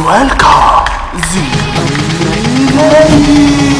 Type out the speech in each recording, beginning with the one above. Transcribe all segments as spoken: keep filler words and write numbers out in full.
welcome زينة.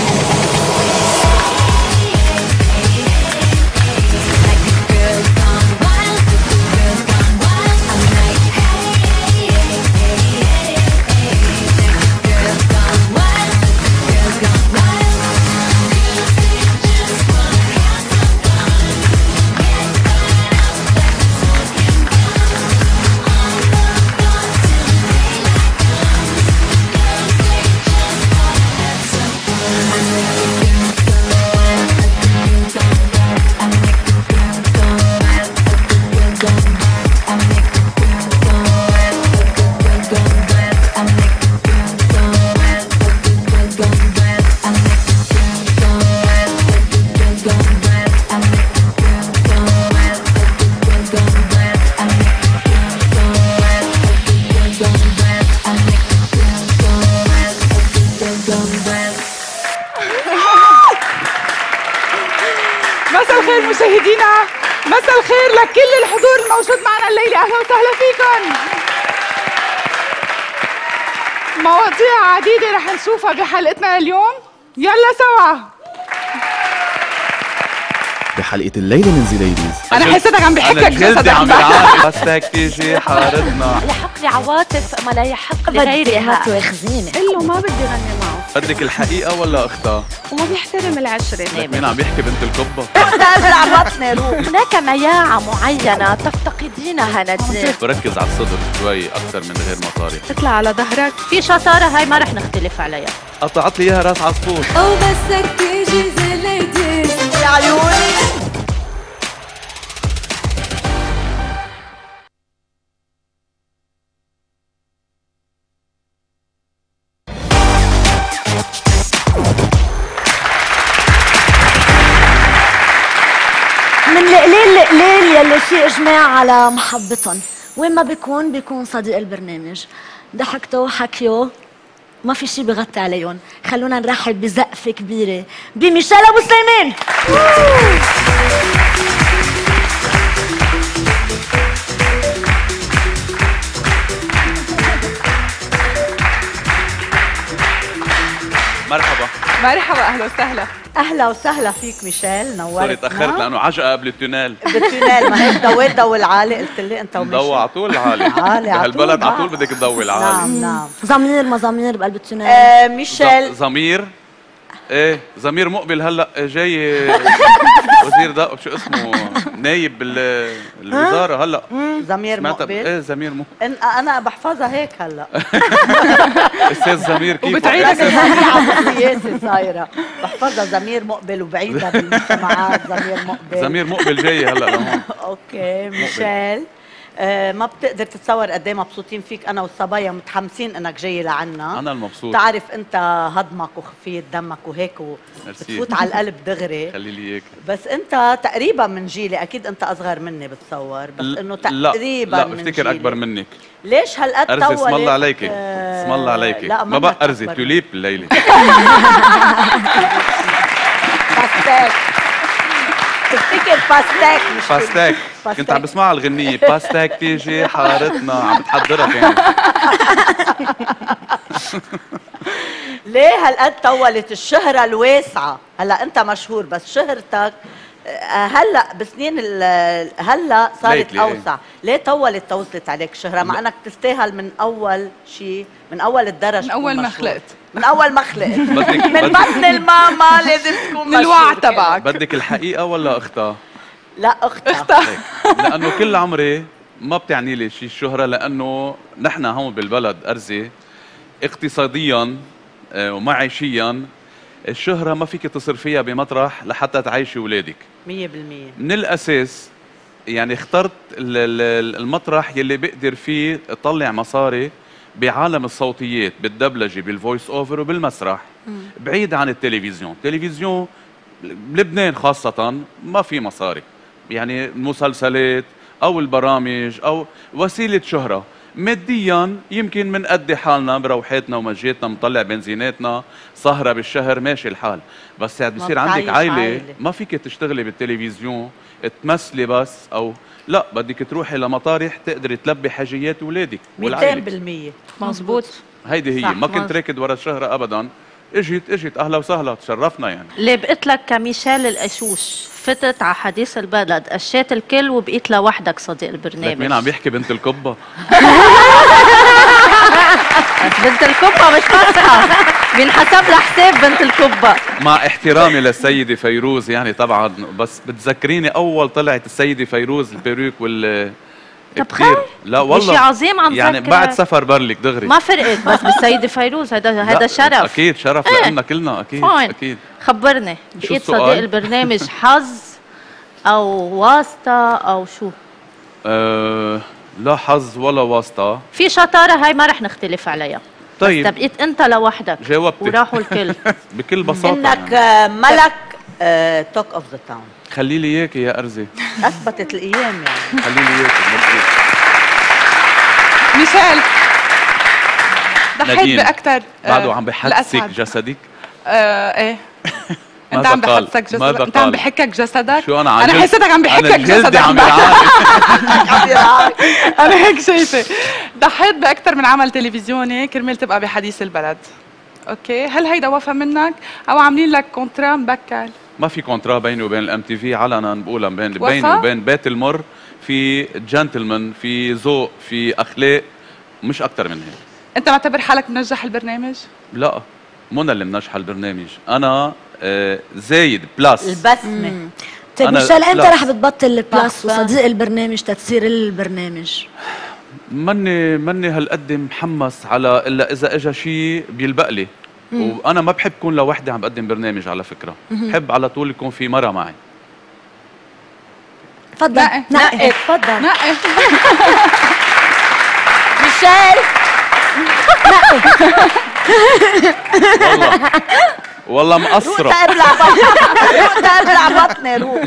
مساء الخير مشاهدينا، مساء الخير لكل الحضور الموجود معنا الليلة، أهلا وسهلا فيكم. مواضيع عديدة رح نشوفها بحلقتنا اليوم، يلا سوا. بحلقة الليلة من زي ليديز أنا حسيتك عم بحكك جسدك عم بيعاني بس تيجي حارتنا. يحق لي عواطف ما لا يحق لغيرها. ما تواخذيني. قل له ما بدي غني معه. بدك الحقيقة ولا أختها؟ وما بيحترم العشرة. لك مين عم يحكي بنت القبة؟ ازرع بطني روح. هناك مياعة معينة تفتقدينها نادين. بركز على الصدر شوي أكثر من غير مصاري. تطلع على ظهرك. في شطارة هاي ما رح نختلف عليها. قطعت لي إياها راس عصفور. أو بسك تيجي زي ليديز يا عيوني. من القليل القليل يلي في اجماع على محبتهم، وين ما بيكون بيكون صديق البرنامج. ضحكته وحكيوا ما في شيء بغطي عليهم. خلونا نرحب بزقفه كبيره بميشيل ابو سليمان. مرحبا. مرحبا، أهلا وسهلا. اهلا وسهلا فيك ميشيل، نورتنا. سوري تأخرت لأنه عجقة قبل التونيل. بالتونيل ما هيك ضويت ضو العالي، قلت لي انت وميشيل مضوى على طول العالي. عالي على طول. بهالبلد على طول بدك تضوي العالي. نعم نعم. ضمير مزامير بقلب التونيل. آه ميشيل. ضمير ايه ضمير مقبل هلا جاي وزير دق شو اسمه نايب بالوزاره هلا. ضمير مقبل. ايه ضمير مقبل. انا بحفظها هيك هلا. استاذ ضمير كيف وبتعيدها بالسياسه صايره بحفظها. ضمير مقبل وبعيدها بالمجتمعات. ضمير مقبل. ضمير مقبل جاي هلا لهون. اوكي ميشيل، آه ما بتقدر تتصور قد ايه مبسوطين فيك انا والصبايا، متحمسين انك جاي لعنا. انا المبسوط. تعرف انت هضمك وخفيه دمك وهيك وبتفوت على القلب دغري. خلي لي اياك. بس انت تقريبا من جيلي، اكيد انت اصغر مني بتصور، بس انه تقريبا لا من بفتكر جيلي. اكبر منك. ليش هالقد طولت؟ ارزي اسم الله عليكي. آه اسم الله عليكي. لا ما بقى ارزي توليب الليله. باستاك. تفتكر باستاك مش باستاك. كنت عم بسمعها الغنية باستاك تيجي حارتنا، عم بتحضرك يعني. ليه هالقد طولت الشهرة الواسعة؟ هلا أنت مشهور بس شهرتك هلا بسنين هلا صارت ليه؟ أوسع، ليه طولت توصلت عليك الشهرة مع أنك تستاهل من أول شيء، من أول الدرج، من أول ما خلقت، من أول ما خلقت، بدك من بطن الماما لازم تكون من الوعي تبعك. بدك الحقيقة ولا أختها؟ لا أختها. أختها. لأنه كل عمري ما بتعني لي شيء الشهرة، لأنه نحن هون بالبلد أرزي اقتصاديا ومعيشيا الشهرة ما فيك تصير فيها بمطرح لحتى تعيشي أولادك. مية بالمية. من الأساس يعني اخترت المطرح يلي بقدر فيه اطلع مصاري بعالم الصوتيات، بالدبلجة، بالفويس اوفر وبالمسرح. مم. بعيد عن التلفزيون. التلفزيون بلبنان خاصة ما في مصاري، يعني المسلسلات أو البرامج أو وسيلة شهرة. ماديا يمكن منأدي حالنا بروحاتنا ومجيتنا، منطلع بنزيناتنا، سهرة بالشهر، ماشي الحال. بس ساعة بصير عندك عائلة, عائلة ما فيك تشتغلي بالتلفزيون تمثلي بس، او لا بدك تروحي لمطارح تقدري تلبي حاجيات اولادك مئتين بالمئة. مزبوط. هيدي هي، ما كنت راكد ورا الشهرة ابدا. اجت اجت اهلا وسهلا، تشرفنا يعني. اللي بقيت لك كميشيل القشوش، فتت على حديث البلد، قشيت الكل وبقيت لوحدك صديق البرنامج. لك مين عم يحكي؟ بنت القبة. بنت القبة مش مسحة، بينحسب لها حساب بنت القبة. مع احترامي للسيدة فيروز يعني طبعا، بس بتذكريني اول طلعت السيدة فيروز البيروك وال كثير. لا والله شيء عظيم عم يعني ذكرك. بعد سفر برلك دغري ما فرقت، بس بالسيدة فيروز هذا هذا شرف. اكيد شرف ايه. لنا كلنا اكيد. فاين. اكيد. خبرني، شو بقيت السؤال؟ صديق البرنامج حظ او واسطة او شو؟ أه لا حظ ولا واسطة. في شطارة هاي ما رح نختلف عليها. طيب بس بقيت انت لوحدك جاوبتي وراحوا الكل. بكل بساطة انك يعني. ملك توك اوف ذا تاون. خلي لي اياكي يا ارزي، اثبتت الايام يعني. خلي لي اياكي. ميشيل ضحيت نادين، باكثر بعده عم بحسك جسدك؟ آه ايه انت ماذا عم قال؟ بحسك جسدك؟ ماذا انت عم قال؟ بحكك جسدك؟ شو انا انا عجل... حسيتك عم بحكك أنا جلدي جسدك. عم يرعاني. انا هيك شايفه. ضحيت باكثر من عمل تلفزيوني كرمال تبقى بحديث البلد. اوكي، هل هيدا وفى منك او عاملين لك كونترا مبكر؟ ما في كونترا بيني وبين الام تي في علنا بقولها، بين وفا؟ بيني وبين بيت المر في جنتلمان، في ذوق، في اخلاق، مش اكثر من هيك. انت معتبر حالك منجح البرنامج؟ لا منى اللي منجحه البرنامج، انا آه زايد بلس البسمة. طيب أنا ميشيل امتى لا. رح بتبطل البلاس صح. وصديق البرنامج تتصير البرنامج؟ مني مني هالقد محمس على الا اذا اجى شيء بيلبق لي، وانا ما بحب كون لوحدي عم بقدم برنامج على فكره، بحب على طول يكون في مره معي. تفضل نقي نقي تفضل نقي ميشيل والله والله مقصره ابلع بطني، روح ابلع بطني، روح.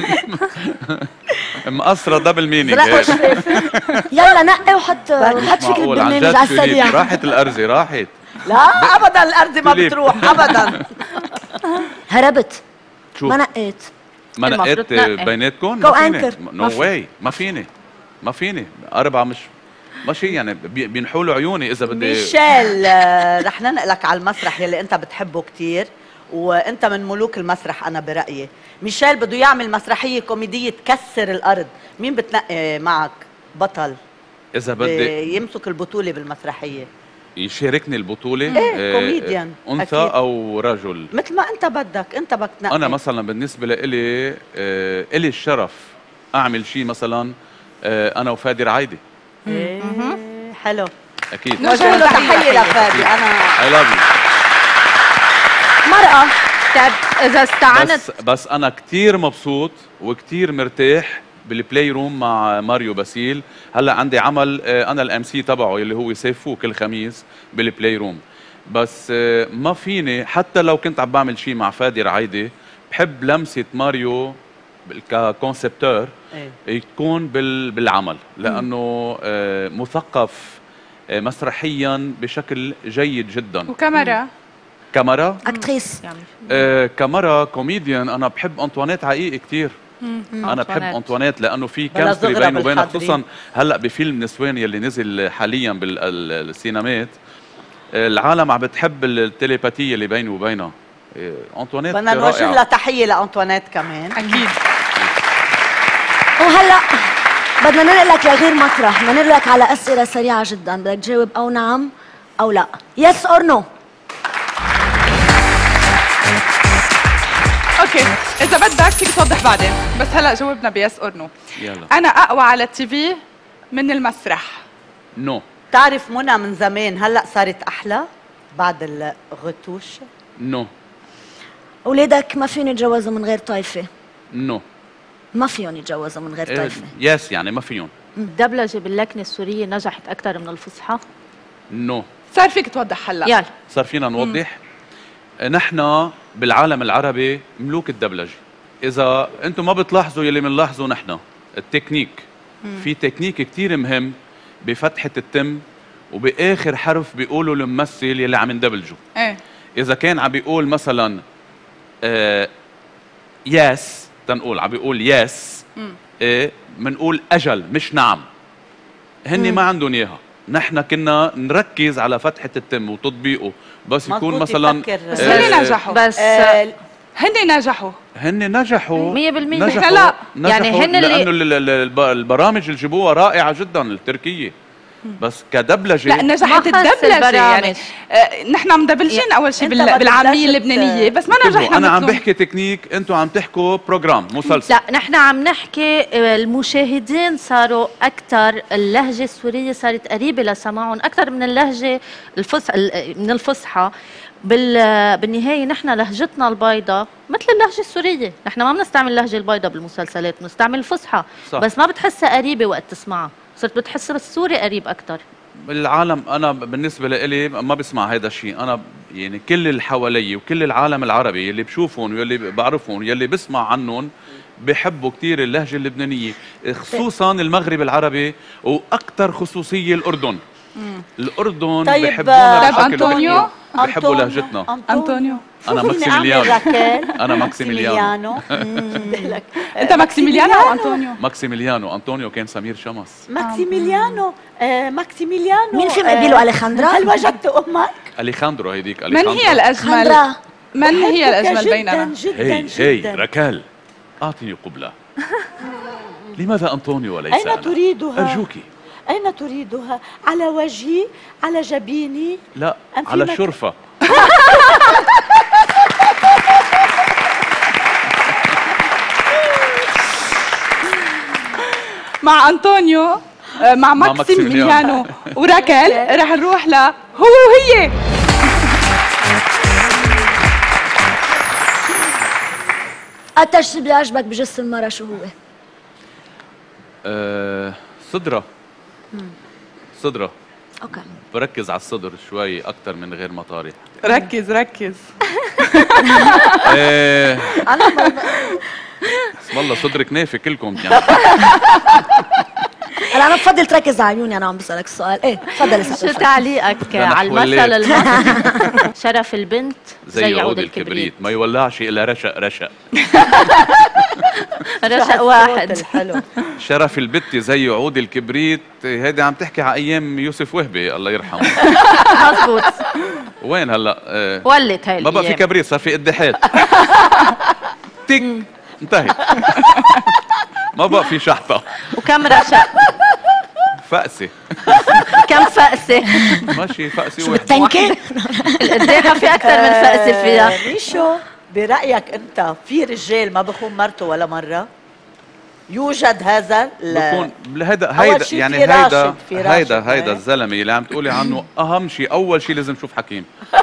مقصره دبل مينينج زرق هيك. وشريف. يلا نقي وحط وحط فكرة معقول عن البرنامج جد على فيليب، السريع. راحت الارزه راحت. لا ابدا الارض ما فيليب. بتروح ابدا. هربت شو ما نقيت. ما المفروض نقيت تنقي. بيناتكم؟ Go ما فيني. anchor. نو ما في. واي ما فيني ما فيني اربعه مش ماشي يعني بي- بينحولوا عيوني اذا بدي. ميشيل آه، رح ننقلك على المسرح يلي انت بتحبه كتير، وانت من ملوك المسرح انا برايي. ميشيل بده يعمل مسرحيه كوميديه تكسر الارض، مين بتنقي معك بطل اذا بدي يمسك البطوله بالمسرحيه؟ يشاركني البطوله إيه، كوميديان، انثى أكيد. او رجل. مثل ما انت بدك، انت بدك تنقي. انا مثلا بالنسبه لإلي آه، إلي الشرف اعمل شيء مثلا آه، انا وفادي رعايدي. إيه، حلو. اكيد. نوجه له تحيه لفادي. انا اي لاف يو. مرأة. طيب إذا استعنت بس بس انا كثير مبسوط وكثير مرتاح بالبلاي روم مع ماريو باسيل. هلا عندي عمل آه، انا الام سي تبعه اللي هو سيفو كل خميس بالبلاي روم، بس آه، ما فيني حتى لو كنت عم بعمل شيء مع فادي رعايدي بحب لمسه ماريو ككونسبتور إيه. تكون بال بالعمل، لانه آه، مثقف آه، مسرحيا بشكل جيد جدا. وكاميرا كاميرا اكتريس آه، كاميرا كوميديان. انا بحب انطوانيت عقيقي كثير. انا بحب أنطوانيت. انطوانيت لانه في بلا كيمستري زغرة بينه وبينها، بالحضري. خصوصا هلا بفيلم نسوان يلي نزل حاليا بالسينمات. العالم عم بتحب التليباتيه اللي بيني وبينها. آه، انطوانيت بدنا نوجه لها رائعه. تحيه لانطوانيت كمان. اكيد. وهلا بدنا ننقلك لغير مسرح، بدنا ننقلك على اسئله سريعه جدا، بدك تجاوب او نعم او لا. يس اور نو. اوكي، اذا بدك فيك توضح بعدين، بس هلا جاوبنا بيس اور نو. يلا انا اقوى على التي في من المسرح. نو بتعرف منى من زمان هلا صارت احلى بعد الغتوش. نو اولادك ما فيهم يتجوزوا من غير طايفه. نو ما فيهم يتجوزوا من غير طايفه. يس يعني ما فيهم. الدبلجة باللكنة السورية نجحت أكثر من الفصحى؟ نو صار فيك توضح هلا. يلا. صار فينا نوضح. نحن بالعالم العربي ملوك الدبلجه. اذا انتم ما بتلاحظوا يلي بنلاحظه نحن التكنيك. في تكنيك كثير مهم بفتحه التم وباخر حرف بيقولوا الممثل يلي عم يندبلجوا. ايه اذا كان عم بيقول مثلا آه ياس تنقول عم بيقول ياس ايه بنقول اجل مش نعم. هن ما عندهم اياها، نحن كنا نركز على فتحه التم وتطبيقه بس يكون مثلا بس هن نجحوا بس آه هن نجحوا هن نجحوا مية بالمية. نجحوا لا يعني هن اللي لانه ال- ال- الب- البرامج اللي جابوها رائعه جدا التركيه، بس كدبلجه لا نجحت ما خلص الدبلجه البرامج. يعني آه نحن مدبلجين اول شيء أنت ما بال- بالعاميه تقدرش اللبنانيه بس ما انتبهوا، نجحنا انا عم مثلهم. بحكي تكنيك، انتم عم تحكوا بروجرام مسلسل. لا نحن عم نحكي آه، المشاهدين صاروا اكثر، اللهجه السوريه صارت قريبه لسماعهم اكثر من اللهجه الفصحى من الفصحى. بال بالنهايه نحن لهجتنا البيضاء مثل اللهجه السوريه، نحن ما بنستعمل اللهجه البيضاء بالمسلسلات، بنستعمل الفصحى صح. بس ما بتحسها قريبه وقت تسمعها، صرت بتحس السوري قريب اكثر. العالم انا بالنسبه لي ما بسمع هذا الشيء، انا يعني كل اللي حوالي وكل العالم العربي اللي بشوفهم واللي بعرفهم يلي بسمع عنهم بحبوا كثير اللهجه اللبنانيه، خصوصا المغرب العربي واكثر خصوصيه الاردن. الاردن طيب، بحبونا طيب بشكل أنطونيو؟ كبير. بحبوا لهجتنا. أنطونيو. انا شو فيني ماكسيميليانو. أعمل راكيل؟ انا ماكسيميليانو. ماكسيميليانو انت ماكسيميليانو او انطونيو؟ ماكسيميليانو. انطونيو كان سمير شمس. ماكسيميليانو آه ماكسيميليانو مين في آه، مقابله اليخاندرا؟ هل وجدت امك؟ اليخاندرو هيديك من اليخاندرو. هي الاجمل؟ خندرا من هي أحبك الاجمل جداً بيننا؟ جدا هي جدا هي ركال اعطني قبلة. لماذا انطونيو وليس أين أنا؟ تريدها؟ ارجوك. أين تريدها؟ على وجهي؟ على جبيني؟ لا أم في على مك- الشرفة. مع انطونيو آه، مع مع ماكسيميليانو وراكل رح نروح ل هو وهي. أكتر شيء بيعجبك بجسم المرأة شو هو؟ أه صدرة. صدرة. اوكي بركز على الصدر شوي أكثر من غير مطارح. ركز ركز. ايه أنا ب- اسم الله صدرك نافي كلكم يعني. هلا انا بفضل تركز على عيوني، انا عم بسألك السؤال. ايه تفضل شو اسأل. تعليقك نحو على المثل الليل. المصري؟ شرف البنت زي عود الكبريت ما يولعش إلا رشق رشق. رشق واحد. الحلو. شرف البت زي عود الكبريت، هيدي عم تحكي على أيام يوسف وهبي الله يرحمه. مضبوط. وين هلا؟ آه، ولت هاي ما بقى في الأيام. كبريت صار في قداحات. تك انتهت. ما بقى في شحطة. وكم رشق؟ فأسة. كم فأسة؟ ماشي فأسة شو واحدة. بتنكي؟ القديحة في أكثر من فأسة فيها. آه، ميشو برأيك أنت في رجال ما بخون مرته ولا مرة؟ يوجد هذا ال- بكون هيدا أول هيدا شي يعني في هيدا راشد، في راشد، هيدا هيدا إيه. الزلمه اللي عم تقولي عنه اهم شيء اول شيء لازم نشوف حكيم.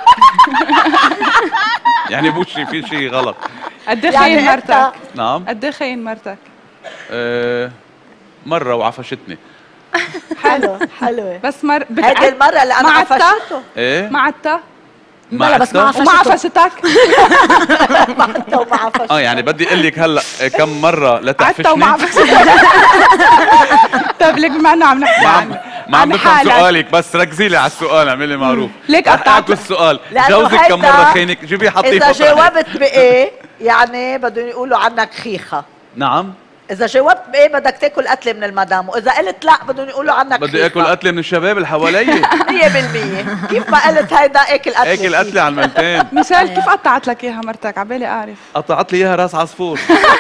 يعني مو شيء في شيء غلط. قد ايه يعني خاين أنت- مرتك؟ نعم قد ايه خاين مرتك؟ آه مره وعفشتني. حلو حلوة بس مر هيدي المرة اللي أنا مع التا؟ عفشته ايه مع التا؟ بلا بس ما عفشته؟ وما عفشته. عفشتك؟ حتى وما عفشته اه يعني بدي اقول لك هلا كم مره عدت وما لتعفشني. عفشتك. طيب ليك بما انه عم نحكي ما عن عم ما عم عن بفهم حالك. سؤالك بس ركزي لي على السؤال اعملي معروف. ليك رح قطعت. اكل السؤال. لأنه جوزك كم هيدا مره خينك؟ جيبيه حطيه إذا فوق رأسك. جاوبت بإيه يعني بدهم يقولوا عنك خيخة. نعم إذا جاوبت بإيه بدك تاكل قتلة من المدام، وإذا قلت لا بدهم يقولوا عنك بدي اكل قتله من الشباب اللي حوالي. مية بالمية. كيف ما قلت هيدا اكل قتلة اكل قتله على المنتين. ميشيل كيف قطعت لك اياها مرتك؟ عبالي اعرف. قطعت لي اياها راس عصفور.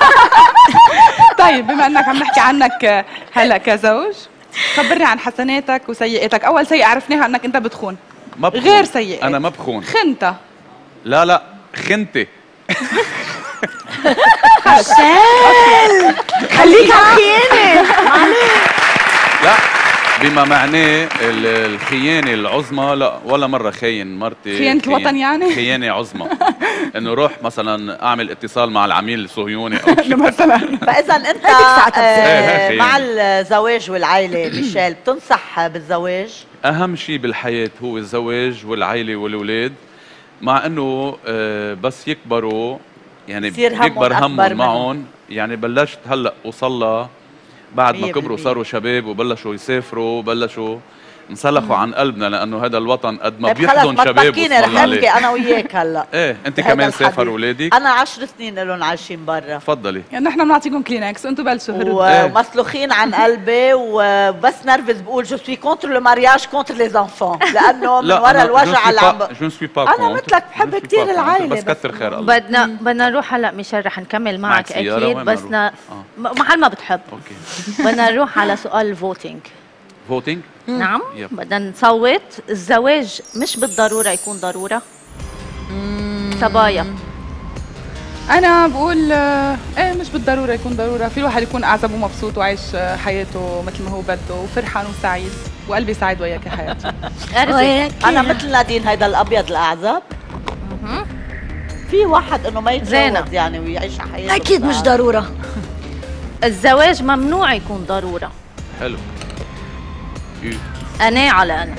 طيب بما انك عم نحكي عنك هلا كزوج، خبرني عن حسناتك وسيئاتك. اول سيئة عرفناها انك انت بتخون. ما بخون. غير سيئات. انا ما بخون. خنتها. لا لا خنتي. خليك على خيانة. لا بما معناه ال- الخيانه العظمى لا ولا مره خاين مرتي. خيانة خيان- الوطن يعني؟ خيانه عظمى. انه روح مثلا اعمل اتصال مع العميل الصهيوني او شيء. مثلا فاذا انت هيديك ساعتها آه، بتصير. مع الزواج والعائله ميشيل بتنصح بالزواج؟ اهم شيء بالحياه هو الزواج والعائله والاولاد، مع انه آه، بس يكبروا يعني يصير همهم يكبر أكبر همهم منهم. معهم. يعني بلشت هلا وصلها بعد ما مية كبروا بالمية. صاروا شباب وبلشوا يسافروا وبلشوا انسلخوا عن قلبنا لانه هذا الوطن قد ما طيب خلص بيحضن ما شباب تبكيني وصلنا رح نحكي عليه. انا وياك هلا. ايه انت بهذا كمان الحديث. سافر ولادك؟ انا عشر سنين لهم عايشين برا تفضلي. يعني نحن بنعطيكم كلينكس وانتم بلشوا هرب. إيه. ومسلوخين عن قلبي وبس نرفز بقول جو سوي كونتر لو مارياج كونتر لي زانفون لانه من ورا الوجع اللي عم جو سوي با انا مثلك بحب كثير العائله بس كتر خير الله. بدنا بدنا نروح هلا ميشيل رح نكمل معك معك سيارة اكيد وين بس نروح؟ نا... آه. محل ما بتحب. اوكي. بدنا نروح على سؤال الفوتينج. فوتينج؟ نعم يب. بدنا نصوت. الزواج مش بالضروره يكون ضروره. صبايا انا بقول آه، ايه مش بالضروره يكون ضروره، في الواحد يكون اعزب ومبسوط وعايش آه، حياته مثل ما هو بده وفرحان وسعيد وقلبي سعيد وياك يا حياتي. ارزي انا مثل نادين هيدا الابيض الاعزب. في واحد انه ما زينة. يتجوز يعني ويعيش حياته اكيد مش بسعادة. ضروره. الزواج ممنوع يكون ضروره. حلو. إيه. انا على انا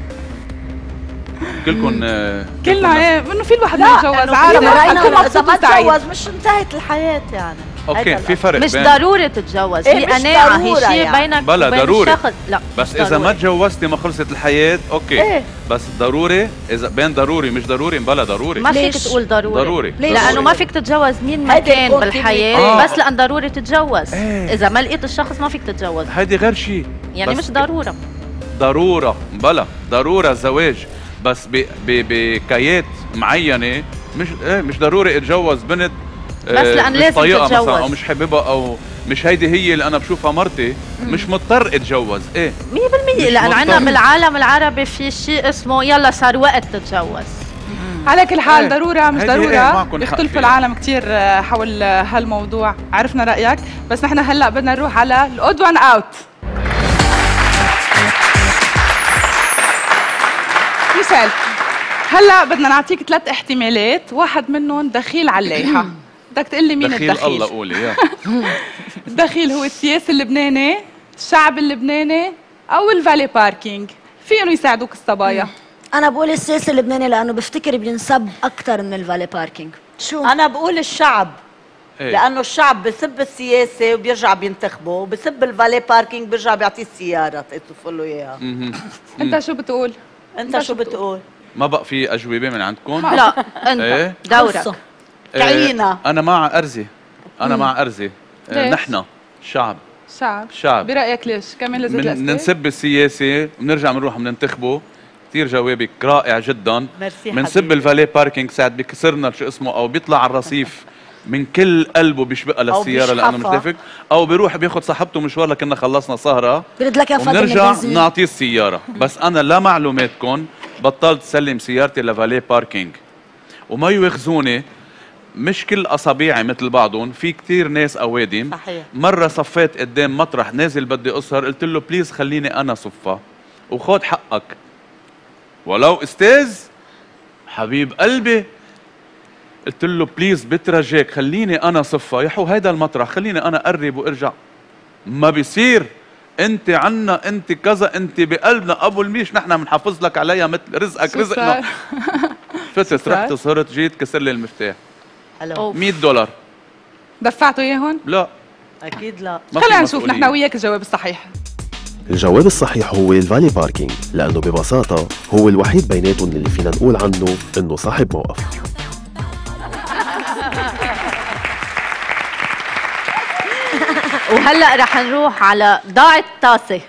كلكم آه، كلنا ايه انه في الواحد ما لا يتجوز إنه عادي في واحد يكون يكون مبسوط اذا ما وسعيد. تجوز مش انتهت الحياه يعني. اوكي هيدا في فرق مش بين ضروري تتجوز. إيه، في مش قناعه هي ضرورة شيء يعني. بينك بلا وبين ضروري. الشخص. لا بس مش اذا ما ضروري. تجوزتي ما خلصت الحياه اوكي. إيه. بس ضروري اذا بين ضروري مش ضروري بلا ضروري. ما فيك ليش؟ تقول ضروري. ضروري. ليش؟ لانه ما فيك تتجوز مين ما هيدي كان الكونتينيتي. بالحياه آه. بس لان ضروري تتجوز. إيه. اذا ما لقيت الشخص ما فيك تتجوز هيدي غير شيء. يعني مش ضروره. ضروره بلا ضروره الزواج بس ب- ب- بكايات معينه مش ايه مش ضروري اتجوز بنت بس لأن مش لازم طايقها تتجوز. مثلا او مش حاببها او مش هيدي هي اللي انا بشوفها مرتي مش مضطر اتجوز ايه مية بالمية مش لأن عندنا مضطر. بالعالم العربي في شيء اسمه يلا صار وقت تتجوز. على كل حال إيه. ضروره مش هيدي إيه، ضروره معكن حق بيختلف فيها. العالم كثير آه، حول آه، هالموضوع. عرفنا رايك بس نحن هلا بدنا نروح على الاود وان اوت. ميشيل هلا بدنا نعطيك ثلاث احتمالات، واحد منهم دخيل على اللائحه. بدك تقول لي مين دخيل الدخيل؟ الله قولي يا الدخيل هو السياسي اللبناني، الشعب اللبناني او الفالي باركينج. في انه يساعدوك الصبايا. انا بقول السياسي اللبناني لانه بفتكر بينسب اكثر من الفالي باركينج. شو؟ انا بقول الشعب إيه. لانه الشعب بسب السياسه وبيرجع بينتخبه وبسب الفالي باركينج بيرجع بيعطيه السياره تطفوا له اياها. مهم. انت شو بتقول؟ انت شو بتقول؟ ما بقى في اجوبه من عندكم لا انت إيه؟ دورك. خلصوا. إيه، كعينا. انا مع ارزي انا مع ارزي إيه، ليش؟ نحن الشعب شعب الشعب برايك ليش؟ كمان لازم من ننسب السياسي وبنرجع بنروح بننتخبه. كثير جوابك رائع جدا. ميرسي بنسب حبيبي. الفالي باركينج ساعات بكسرنا شو اسمه او بيطلع على الرصيف من كل قلبه بيشبقها للسياره لانه مش بيشحفها. دافك او بيروح بياخذ صاحبته مشوار لكنا خلصنا سهره برد لك يا فاطمه وبنرجع البنزين. نعطيه السياره. بس انا لمعلوماتكم بطلت سلم سيارتي لفالي باركينج وما يواخذوني مش كل اصابيعي مثل بعضهم. في كتير ناس اوادم. صحيح. مره صفيت قدام مطرح نازل بدي اسهر قلت له بليز خليني انا صفها وخذ حقك ولو استاذ حبيب قلبي. قلت له بليز بترجاك خليني انا صفها يا حو هيدا المطرح خليني انا اقرب وارجع. ما بيصير انت عنا انت كذا انت بقلبنا ابو الميش نحن بنحافظ لك عليها مثل رزقك شو رزقنا. صار؟ فتت صار؟ رحت صرت جيت كسر لي المفتاح هلو مية دولار. دفعتوا اياهم؟ لا اكيد لا. ما في خلينا نشوف مسؤولية. نحن وياك الجواب الصحيح. الجواب الصحيح هو الفالي باركينج، لأنه ببساطة هو الوحيد بيناتهم اللي فينا نقول عنه إنه صاحب موقف. وهلا رح نروح على ضاعت طاسه.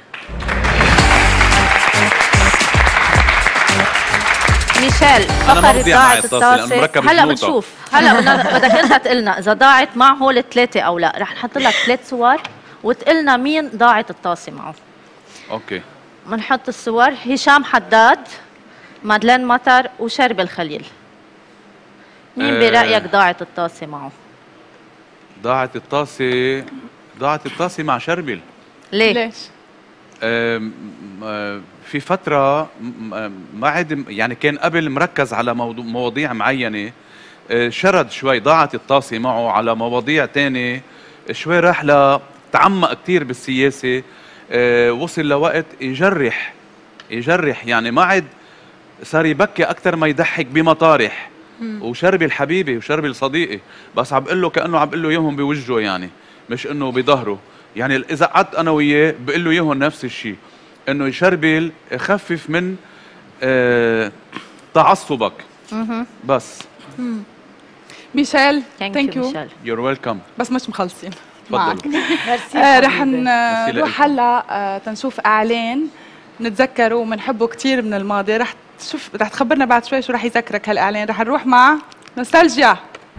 ميشيل فقرة مبدع مع ضاعت الطاسة لأنه الطاسه. مركب هلا جلوطة. بنشوف هلا بدنا- بدك انت تقلنا اذا ضاعت مع هول الثلاثه او لا. رح نحط لك ثلاث صور وتقلنا مين ضاعت الطاسه معه. اوكي بنحط الصور هشام حداد، مادلين مطر، وشرب الخليل. مين آه. برايك ضاعت الطاسه معه؟ ضاعت الطاسه ضاعت الطاسه مع شربل. ليه؟ ليش؟ آم، آم، في فترة م- م- ما عاد يعني كان قبل مركز على موضوع مواضيع معينة. آه، شرد شوي ضاعت الطاسة معه على مواضيع تانية شوي راح ل تعمق كتير بالسياسة. آه، وصل لوقت يجرح يجرح يعني ما عاد صار يبكي أكثر ما يضحك بمطارح. وشربي الحبيبي وشربي الصديقي بس عم بقول له كأنه عم بقول له إياهم بوجهه يعني مش إنه بظهره. يعني إذا قعدت أنا وياه بقول له إياهم نفس الشيء انه يشربل يخفف من آه تعصبك. بس ميشيل ثانك ثانك يو يو. ميشيل. يور ويلكم. بس مش مخلصين معك. تفضلوا. آه رح ميرسي نروح لك. هلا آه تنشوف اعلان نتذكره وبنحبه كثير من الماضي. رح تشوف رح تخبرنا بعد شوي شو رح يذكرك هالاعلان. رح نروح مع نوستالجيا.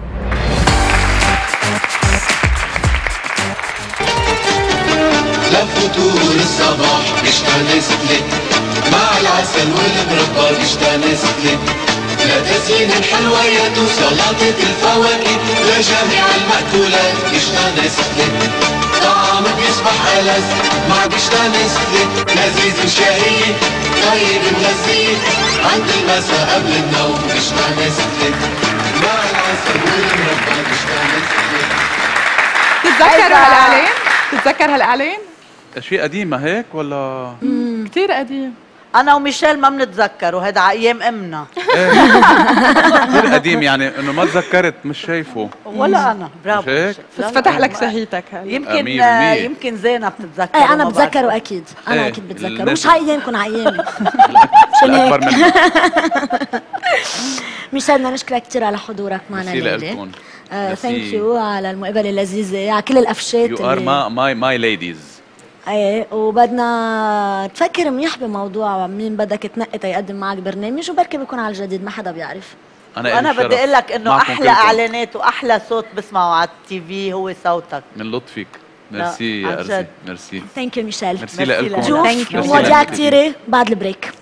لفطور الصباح اشتانست لك مع العسل والمربى اشتانست لك لتزيين الحلويات وسلطة الفواكه لجميع المأكولات اشتانست لك طعمك يصبح ألذ مع اشتانست لك لذيذ وشهي طيب مغذي عند المساء قبل النوم اشتانست لك مع العسل والمربى اشتانست لك. تتذكر هالاعلان؟ تتذكر هالاعلان؟ شيء قديمة هيك ولا؟ كثير قديم. انا وميشيل ما بنتذكر وهذا على ايام امنا. كثير قديم يعني انه ما تذكرت مش شايفه. ولا انا برافو. مش هيك؟ لا، فتح لا، لك شهيتك هلا. يمكن مية بالمية. يمكن زينة بتتذكر. ايه انا وما بتذكره بعرف. اكيد، انا إيه، اكيد بتذكره الناس- مش هايامكم هايامي. الأكبر منه. ميشيل بدنا نشكرك كثير على حضورك معنا ميرسي الليله. لكم. ثانك يو على المقابله اللذيذه على كل القفشات يو ار ماي ماي ليديز. ايه وبدنا تفكر منيح بموضوع مين بدك تنقي تيقدم معك برنامج وبركي بيكون على الجديد ما حدا بيعرف. انا وانا إلي بدي الشرف اقول لك انه معكم احلى كلكم. اعلانات واحلى صوت بسمعه على التي في هو صوتك. من لطفك. ميرسي عن يا ارزي. جد. ميرسي. ثانك يو ميشيل. ميرسي ميرسي لكم. لك. جوف Thank you. مواضيع كثيره بعد البريك.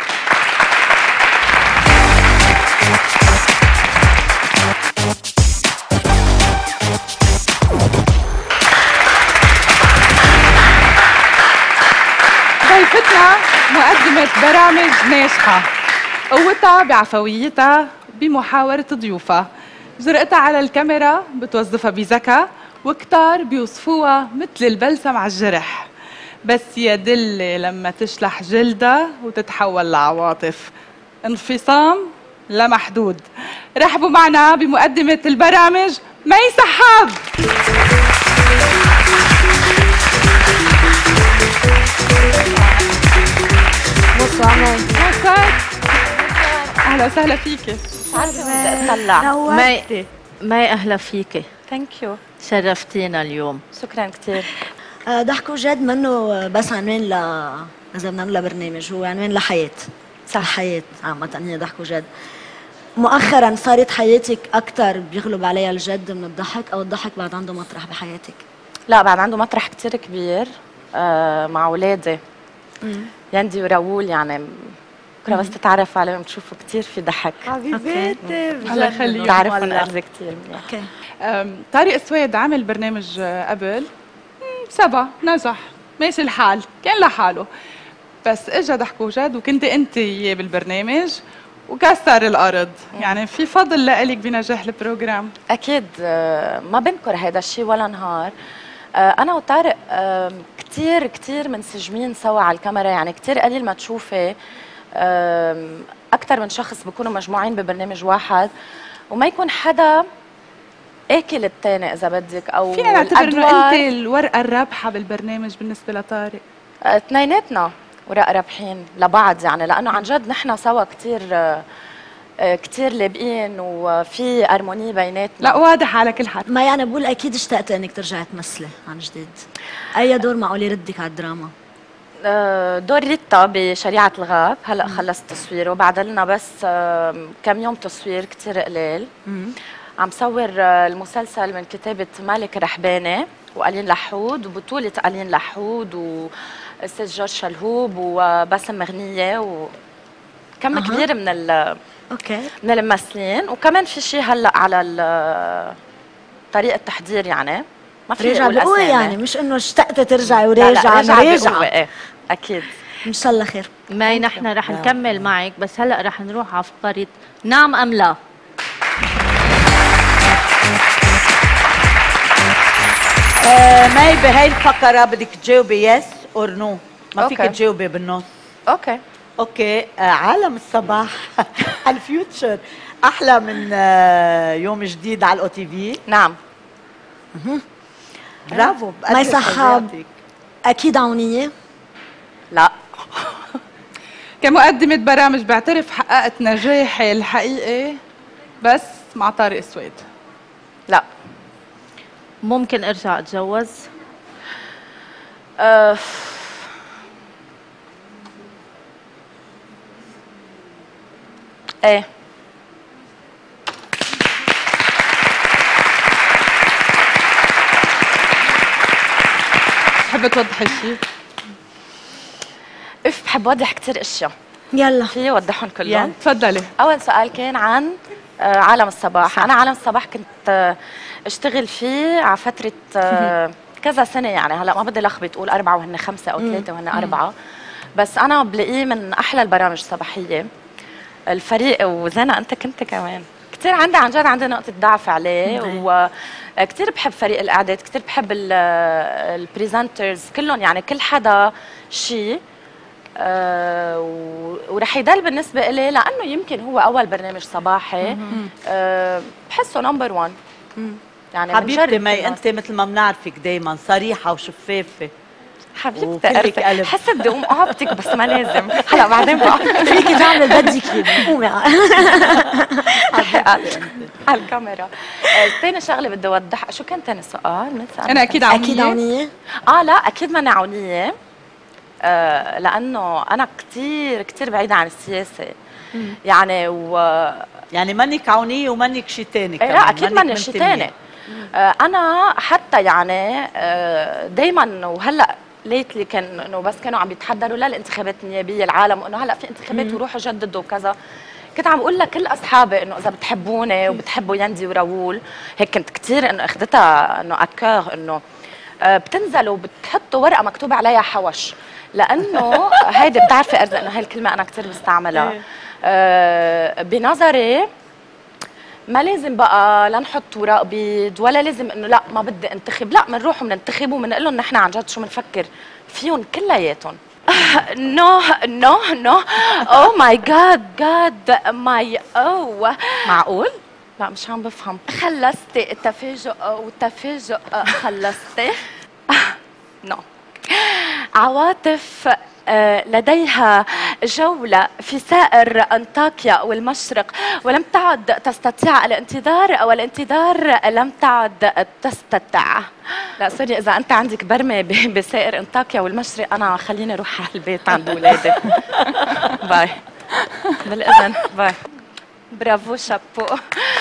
ضيفتنا مقدمة برامج ناجحة، قوتها بعفويتها بمحاورة ضيوفها، جرأتها على الكاميرا بتوظفها بذكاء، وكتار بيوصفوها مثل البلسم على الجرح، بس يا دلة لما تشلح جلدها وتتحول لعواطف. انفصام لا محدود. رحبوا معنا بمقدمة البرامج مي سحاب. بونسوار مي. بونسوار. اهلا وسهلا فيكي. طلع مي مي اهلا فيكي. ثانك يو. شرفتينا اليوم. شكرا كثير. آه، ضحكوا جد منه بس عنوان ل اذا بدنا نقول برنامج، هو عنوان لحياة. صح، حياة عامة هي ضحكوا جد. مؤخرا صارت حياتك اكثر بيغلب عليها الجد من الضحك، او الضحك بعد عنده مطرح بحياتك؟ لا بعد عنده مطرح كثير كبير آه مع اولادي يندي وراول، يعني بكره بس تتعرف عليهم تشوفوا كثير في ضحك. حبيباتي الله يخليك. بتعرفهم ارزي كثير منيح. اوكي. أم، طارق سويد عمل برنامج آه، قبل مم، سبا نجح ماشي الحال كان لحاله، بس اجى ضحكوا جد وكنت انت اياه بالبرنامج وكسر الارض. يعني في فضل لك بنجاح البروجرام. اكيد آه ما بنكر هذا الشيء ولا نهار. آه انا وطارق آه كثير كثير منسجمين سوا على الكاميرا، يعني كثير قليل ما تشوفي آه اكثر من شخص بيكونوا مجموعين ببرنامج واحد وما يكون حدا اكل الثاني اذا بدك، او فينا نعتبر انه الأدوار- انت الورقه الرابحه بالبرنامج بالنسبه لطارق. آه، اثنيناتنا ورق رابحين لبعض، يعني لانه عن جد نحن سوا كثير كثير لابقين وفي ارموني بيناتنا. لا واضح على كل حال. ما يعني بقول اكيد اشتقت انك ترجعي تمثلي عن جديد. اي دور معقول يردك على الدراما؟ آه، دور ريتا بشريعة الغاب هلا خلصت تصويره، بعد لنا بس آه، كم يوم تصوير كثير قليل. عم صور آه، المسلسل من كتابة مالك رحباني وقالين لحود، وبطولة قالين لحود واستاذ جورج شلهوب وباسم مغنية وكم أها. كبير من ال اوكي. من الممثلين، وكمان في شيء هلا على ال- طريقة التحضير، يعني ما في رجع بقوة يعني، مش انه اشتقت ترجعي وراجعه. راجعة راجعه بقوة، ايه اكيد. ان شاء الله خير. مي نحن رح نكمل معك، بس هلا رح نروح على فقره نعم ام لا. آه مي بهي الفقرة بدك تجاوبي يس اور نو، ما فيك أوكي. تجاوبي بالنص. اوكي. اوكي. آه عالم الصباح الفيوتشر احلى من آه يوم جديد على الاو تي في. نعم. برافو. مي سحاب اكيد عونيه. لا كمقدمة برامج بعترف حققت نجاحي الحقيقي بس مع طارق سويد. لا. ممكن ارجع اتجوز؟ أه ايه. بحب توضحي شيء؟ اف بحب اوضح كثير اشياء. يلا في اوضحهم كلهم؟ تفضلي. اول سؤال كان عن آه، عالم الصباح. صح. انا عالم الصباح كنت آه، اشتغل فيه على فتره آه، كذا سنه، يعني هلا ما بدي لخبط اقول اربعه وهن خمسه او ثلاثه وهن اربعه، بس انا بلاقيه من احلى البرامج الصباحيه. الفريق وزينة انت كنت كمان كثير عندي عن جد عندي نقطه ضعف عليه، وكثير بحب فريق الاعداد، كثير بحب البريزنترز كلهم، يعني كل حدا شيء. أه ورح يضل بالنسبه لي لانه يمكن هو اول برنامج صباحي أه بحسه نمبر واحد. يعني حبيبتي مي انت مثل ما بنعرفك دائما صريحه وشفافه. حبيبتي قلب. حاسه بدي اقوم اعبطك بس ما لازم، هلا بعدين بقى فيكي تعمل بدك قومي على الكاميرا. ثاني شغله بدي اوضح، شو كان ثاني سؤال؟ انا اكيد عونيه. اكيد عونيه؟ اه لا اكيد ماني عونيه. آه لانه انا كثير كثير بعيده عن السياسه. مم. يعني و يعني مانك عونيه ومانك شيء ثاني كمان. لا اكيد ماني شيء ثاني. آه انا حتى يعني آه دائما وهلا ليتلي كان انه بس كانوا عم يتحضروا للانتخابات النيابيه العالم، وانه هلا في انتخابات وروحوا جددوا وكذا، كنت عم بقول لكل اصحابي انه اذا بتحبوني وبتحبوا يندي وراول، هيك كنت كثير انه اخذتها انه اكار انه آه بتنزلوا وبتحطوا ورقه مكتوب عليها حوش، لانه هيدي بتعرفي ارزق انه هاي الكلمه انا كثير بستعملها. آه بنظري ما لازم بقى لا نحط وراق بيض ولا لازم انه لا ما بدي انتخب، لا بنروح وبننتخب وبنقول لهم نحن عن جد شو بنفكر فيهم كلياتهم. نو نو نو او ماي جاد جاد ماي او معقول؟ لا مش عم بفهم. خلصتي التفاجؤ والتفاجؤ خلصتي؟ نو. عواطف لديها جولة في سائر أنطاكيا والمشرق، ولم تعد تستطيع الانتظار والانتظار لم تعد تستطيع. لا سوري إذا أنت عندك برمة بسائر أنطاكيا والمشرق، أنا خليني أروح على البيت عند أولادي. باي. بالإذن باي. برافو شابو.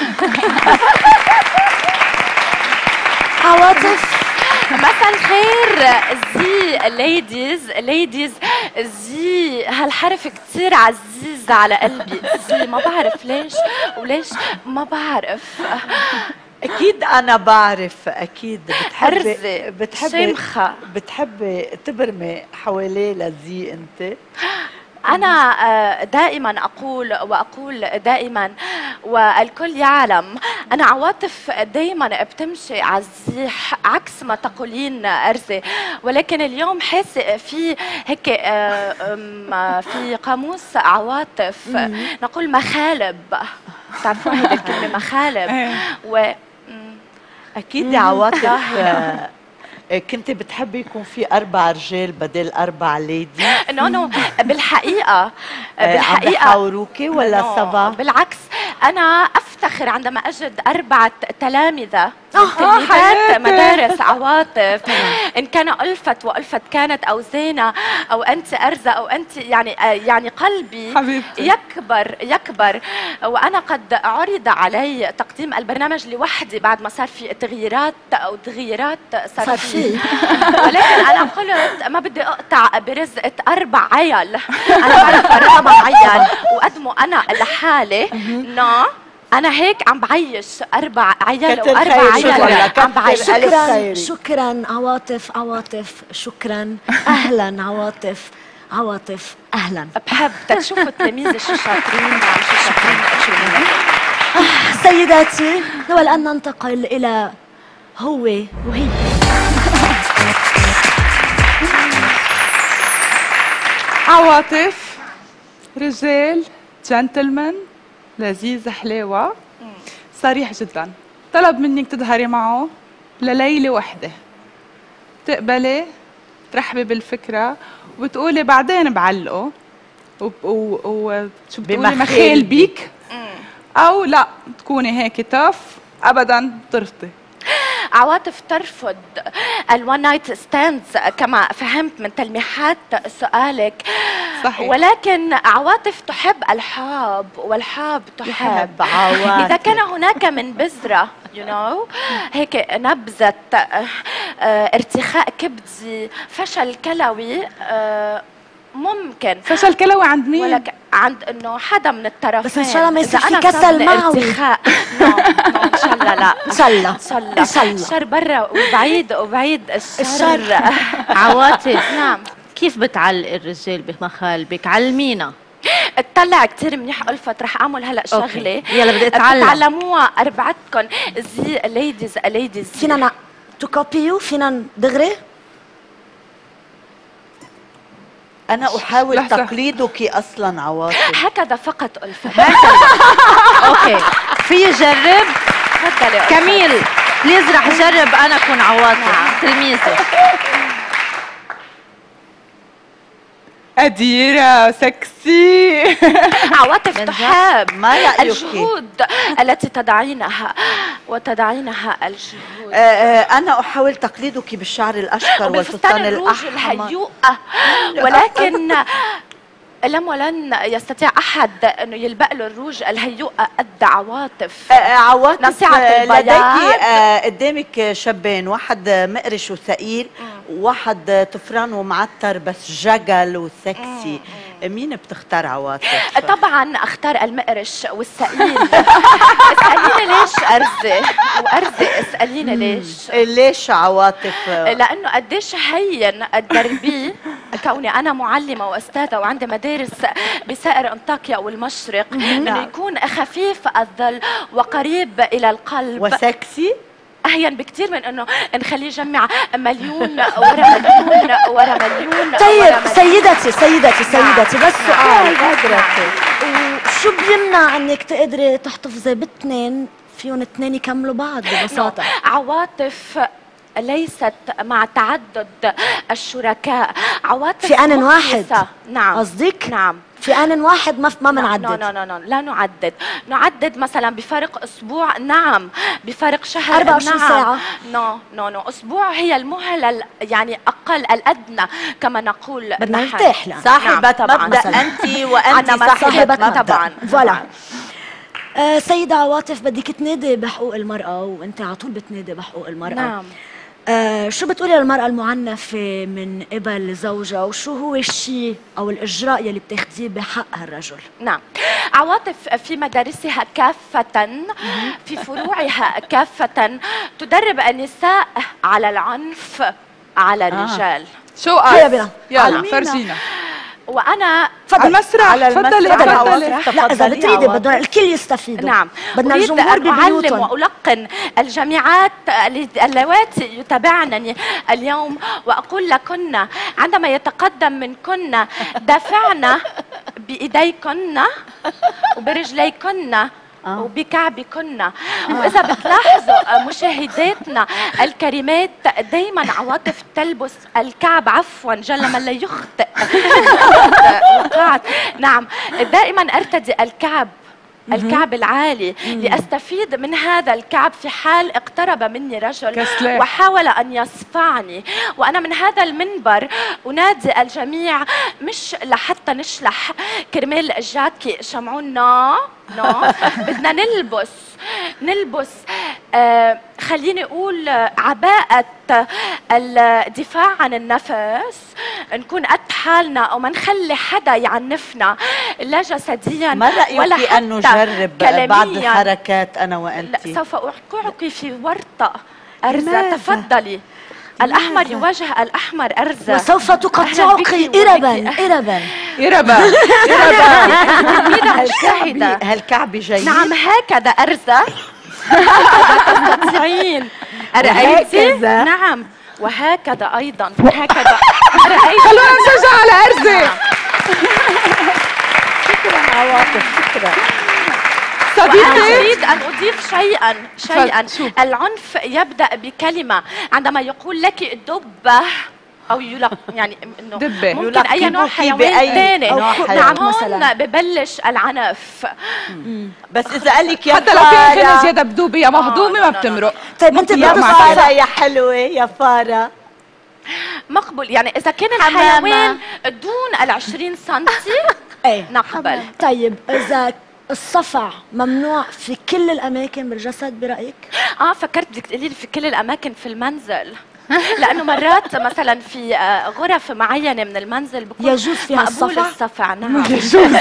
عواطف مساء الخير. زي ليديز ليديز زي هالحرف كثير عزيز على قلبي. زي ما بعرف ليش وليش ما بعرف. اكيد انا بعرف. اكيد بتحبي بتحبي شمخة بتحبي تبرمي حواليه لزي انت. أنا دائما أقول وأقول دائما والكل يعلم أنا عواطف دائما بتمشي على الزيح عكس ما تقولين أرزة، ولكن اليوم حاسة في هيك في قاموس عواطف نقول مخالب. تعرفون هيدي الكلمة مخالب؟ و أكيد يا عواطف كنت بتحبي يكون في أربع رجال بدل أربع ليدي؟ نو نو بالحقيقة بالحقيقة عم بحاوروكي ولا صبا؟ بالعكس أنا أفتخر عندما أجد أربعة تلامذة تلميذات مدارس عواطف، إن كان ألفت وألفت كانت أو زينة أو أنت أرزة أو أنت يعني يعني قلبي حبيبتي. يكبر يكبر. وأنا قد عرض علي تقديم البرنامج لوحدي بعد ما صار في تغييرات أو تغييرات صار في، ولكن أنا قلت ما بدي أقطع برزقة أربع عيال. أنا بعرف أربع عيال وقدموا أنا لحالي. نو أنا هيك عم بعيش أربع عيال وأربع عيال عم بعيش. شكرا شكرا عواطف عواطف شكرا. أهلا عواطف عواطف أهلا. بحب تشوفوا التلاميذ شو شاطرين شو شاطرين. سيداتي والآن ننتقل إلى هو وهي. عواطف رجال جنتلمان لذيذ حلاوة صريح جدا، طلب منك تظهري معه لليلة وحدة، تقبلي ترحبي بالفكرة وتقولي بعدين بعلقه و و و شو بتقولي بمخيل مخيل بيك. بيك، او لا تكوني هيك تف ابدا ترفضي. عواطف ترفض الون نايت ستاندز كما فهمت من تلميحات سؤالك. صحيح. ولكن عواطف تحب الحب والحب تحب عواطف. إذا كان هناك من بذرة you know هيك نبذة اه ارتخاء كبدي، فشل كلوي، اه ممكن فشل كلوي عند مين؟ ولكن عند انه حدا من الطرفين. بس ان شاء الله ما يصير إذا في أنا كسل صابني معوي. ارتخاء نو نو ان شاء الله لا ان شاء الله ان شاء الله ان شاء الله الشر برا وبعيد وبعيد الشر, الشر. عواطف، نعم. كيف بتعلق الرجال بمخالبك؟ علمينا. اطلع كثير منيح ألفت، رح اعمل هلا شغله. يلا بدي اتعلم. تعلموها اربعتكم زي ليديز ليديز. فينا تو كوبي يو، فينا دغري. انا احاول لحظة. تقليدك اصلا عواطف. هكذا فقط ألفت. اوكي، في جرب. تفضلي ألفت. كميل بليز رح جرب انا اكون عواطف تلميذه. قديرة سكسي. عواطف تحب ما رأيك؟ الجهود التي تضعينها وتضعينها الجهود. آه، آه، انا احاول تقليدك بالشعر الاشقر وبالفستان والفستان الروج الاحمر. الهيوءة، ولكن لم ولن يستطيع احد انه يلبق له الروج الهيوءة قد عواطف. آه، آه، عواطف، نصيعة آه، البياض. لديك آه، قدامك شابين، واحد مقرش وثقيل وواحد طفران ومعتر بس جقل وسكسي. مين بتختار عواطف؟ طبعا اختار المقرش والثقيل. اساليني ليش ارزه وارزه اساليني ليش. ليش عواطف؟ لانه قديش هين الدربي كوني انا معلمه واستاذه وعندي مدارس بسائر انطاكيا والمشرق، انه يكون خفيف الظل وقريب الى القلب وسكسي. اهين بكثير من انه نخليه يجمع مليون ورا مليون ورا مليون. طيب ورا مليون. سيدتي سيدتي سيدتي بس سؤال حضرتك، وشو بيمنع انك تقدري تحتفظي باثنين فيهم اثنين يكملوا بعض ببساطة؟ عواطف ليست مع تعدد الشركاء، عواطف في آن واحد. نعم قصدك؟ نعم في آن واحد ما ما بنعدد. نو نو نو لا نعدد، نعدد مثلا بفرق اسبوع، نعم بفرق شهر، أربعة وعشرين نعم. ساعة. نو نو نو اسبوع هي المهله يعني اقل الادنى كما نقول. بدنا نحن. نرتاح لها. صاحبة طبعاً. مبدأ مثلاً. انت وانت أنا صاحبة صاحبة مبدأ. طبعا فوالا. آه سيدة عواطف، بدك تنادي بحقوق المرأة وانت على طول بتنادي بحقوق المرأة. نعم. آه شو بتقولي للمرأة المعنفة من قبل زوجها، وشو هو الشيء أو الإجراء يلي بتاخديه بحق هالرجل؟ نعم. عواطف في مدارسها كافة، في فروعها كافة، تدرب النساء على العنف على الرجال. شو هيا بنا. يلا علمينا. فرجينا. وأنا على المسرح. على تفضلي المسرح. تفضلي. عواطف. لا إذا تفضلي بتريدي عواطف. بدنا الكل يستفيدوا. نعم. بدنا أريد الجمهور أن أعلم ببيوتهم. وألقن الجامعات اللواتي يتابعنني اليوم وأقول لكن عندما يتقدم منكن دافعنا بإيديكن وبرجليكن وبكعبكن. واذا بتلاحظوا مشاهداتنا الكريمات دائما عواطف تلبس الكعب، عفوا جل من لا يخطئ. وقعت. نعم، دائما ارتدي الكعب الكعب العالي لأستفيد من هذا الكعب في حال اقترب مني رجل كسلاح. وحاول أن يصفعني. وأنا من هذا المنبر أنادي الجميع، مش لحتى نشلح كرمال جاكي شمعون، نو نو بدنا نلبس نلبس آه خليني أقول عباءة الدفاع عن النفس، نكون قد حالنا وما نخلي حدا يعنفنا لا جسديا ما رأيك ولا في أن حتى نجرب كلامياً. بعض الحركات أنا وأنت؟ لا، سوف أوقعك في ورطة. أرزة، لماذا؟ تفضلي. الأحمر يواجه الأحمر. أرزة، وسوف تقطعك إربا إربا إربا تلميذة مجتهدة. هالكعب جيد. نعم هكذا أرزة. تستطيعين. أرأيتي؟ وهكذا. نعم وهكذا أيضا. هكذا. رأيت. خلونا نشجع على أرزة. شكرا عواطف، شكرا. صديقي أريد أن أضيف شيئا شيئا شو؟ العنف يبدأ بكلمة. عندما يقول لك دبة او يلق يعني انه دبة. ممكن اي نوع حيوان ثاني. نعم هون ببلش العنف. بس اذا قال لك يا حتى لو كان فينا زياده بدوبه يا مهضومه ما بتمرق. طيب انت يا فاره يا حلوه يا فاره مقبول، يعني اذا كان الحيوان دون ال عشرين سنتي ايه نقبل. طيب اذا الصفع ممنوع في كل الاماكن بالجسد برايك؟ اه فكرت بدك تقولي لي في كل الاماكن في المنزل. لانه مرات مثلا في غرف معينه من المنزل بكون يجوز فيها مقبول الصفع. الصفع. نعم يجوز.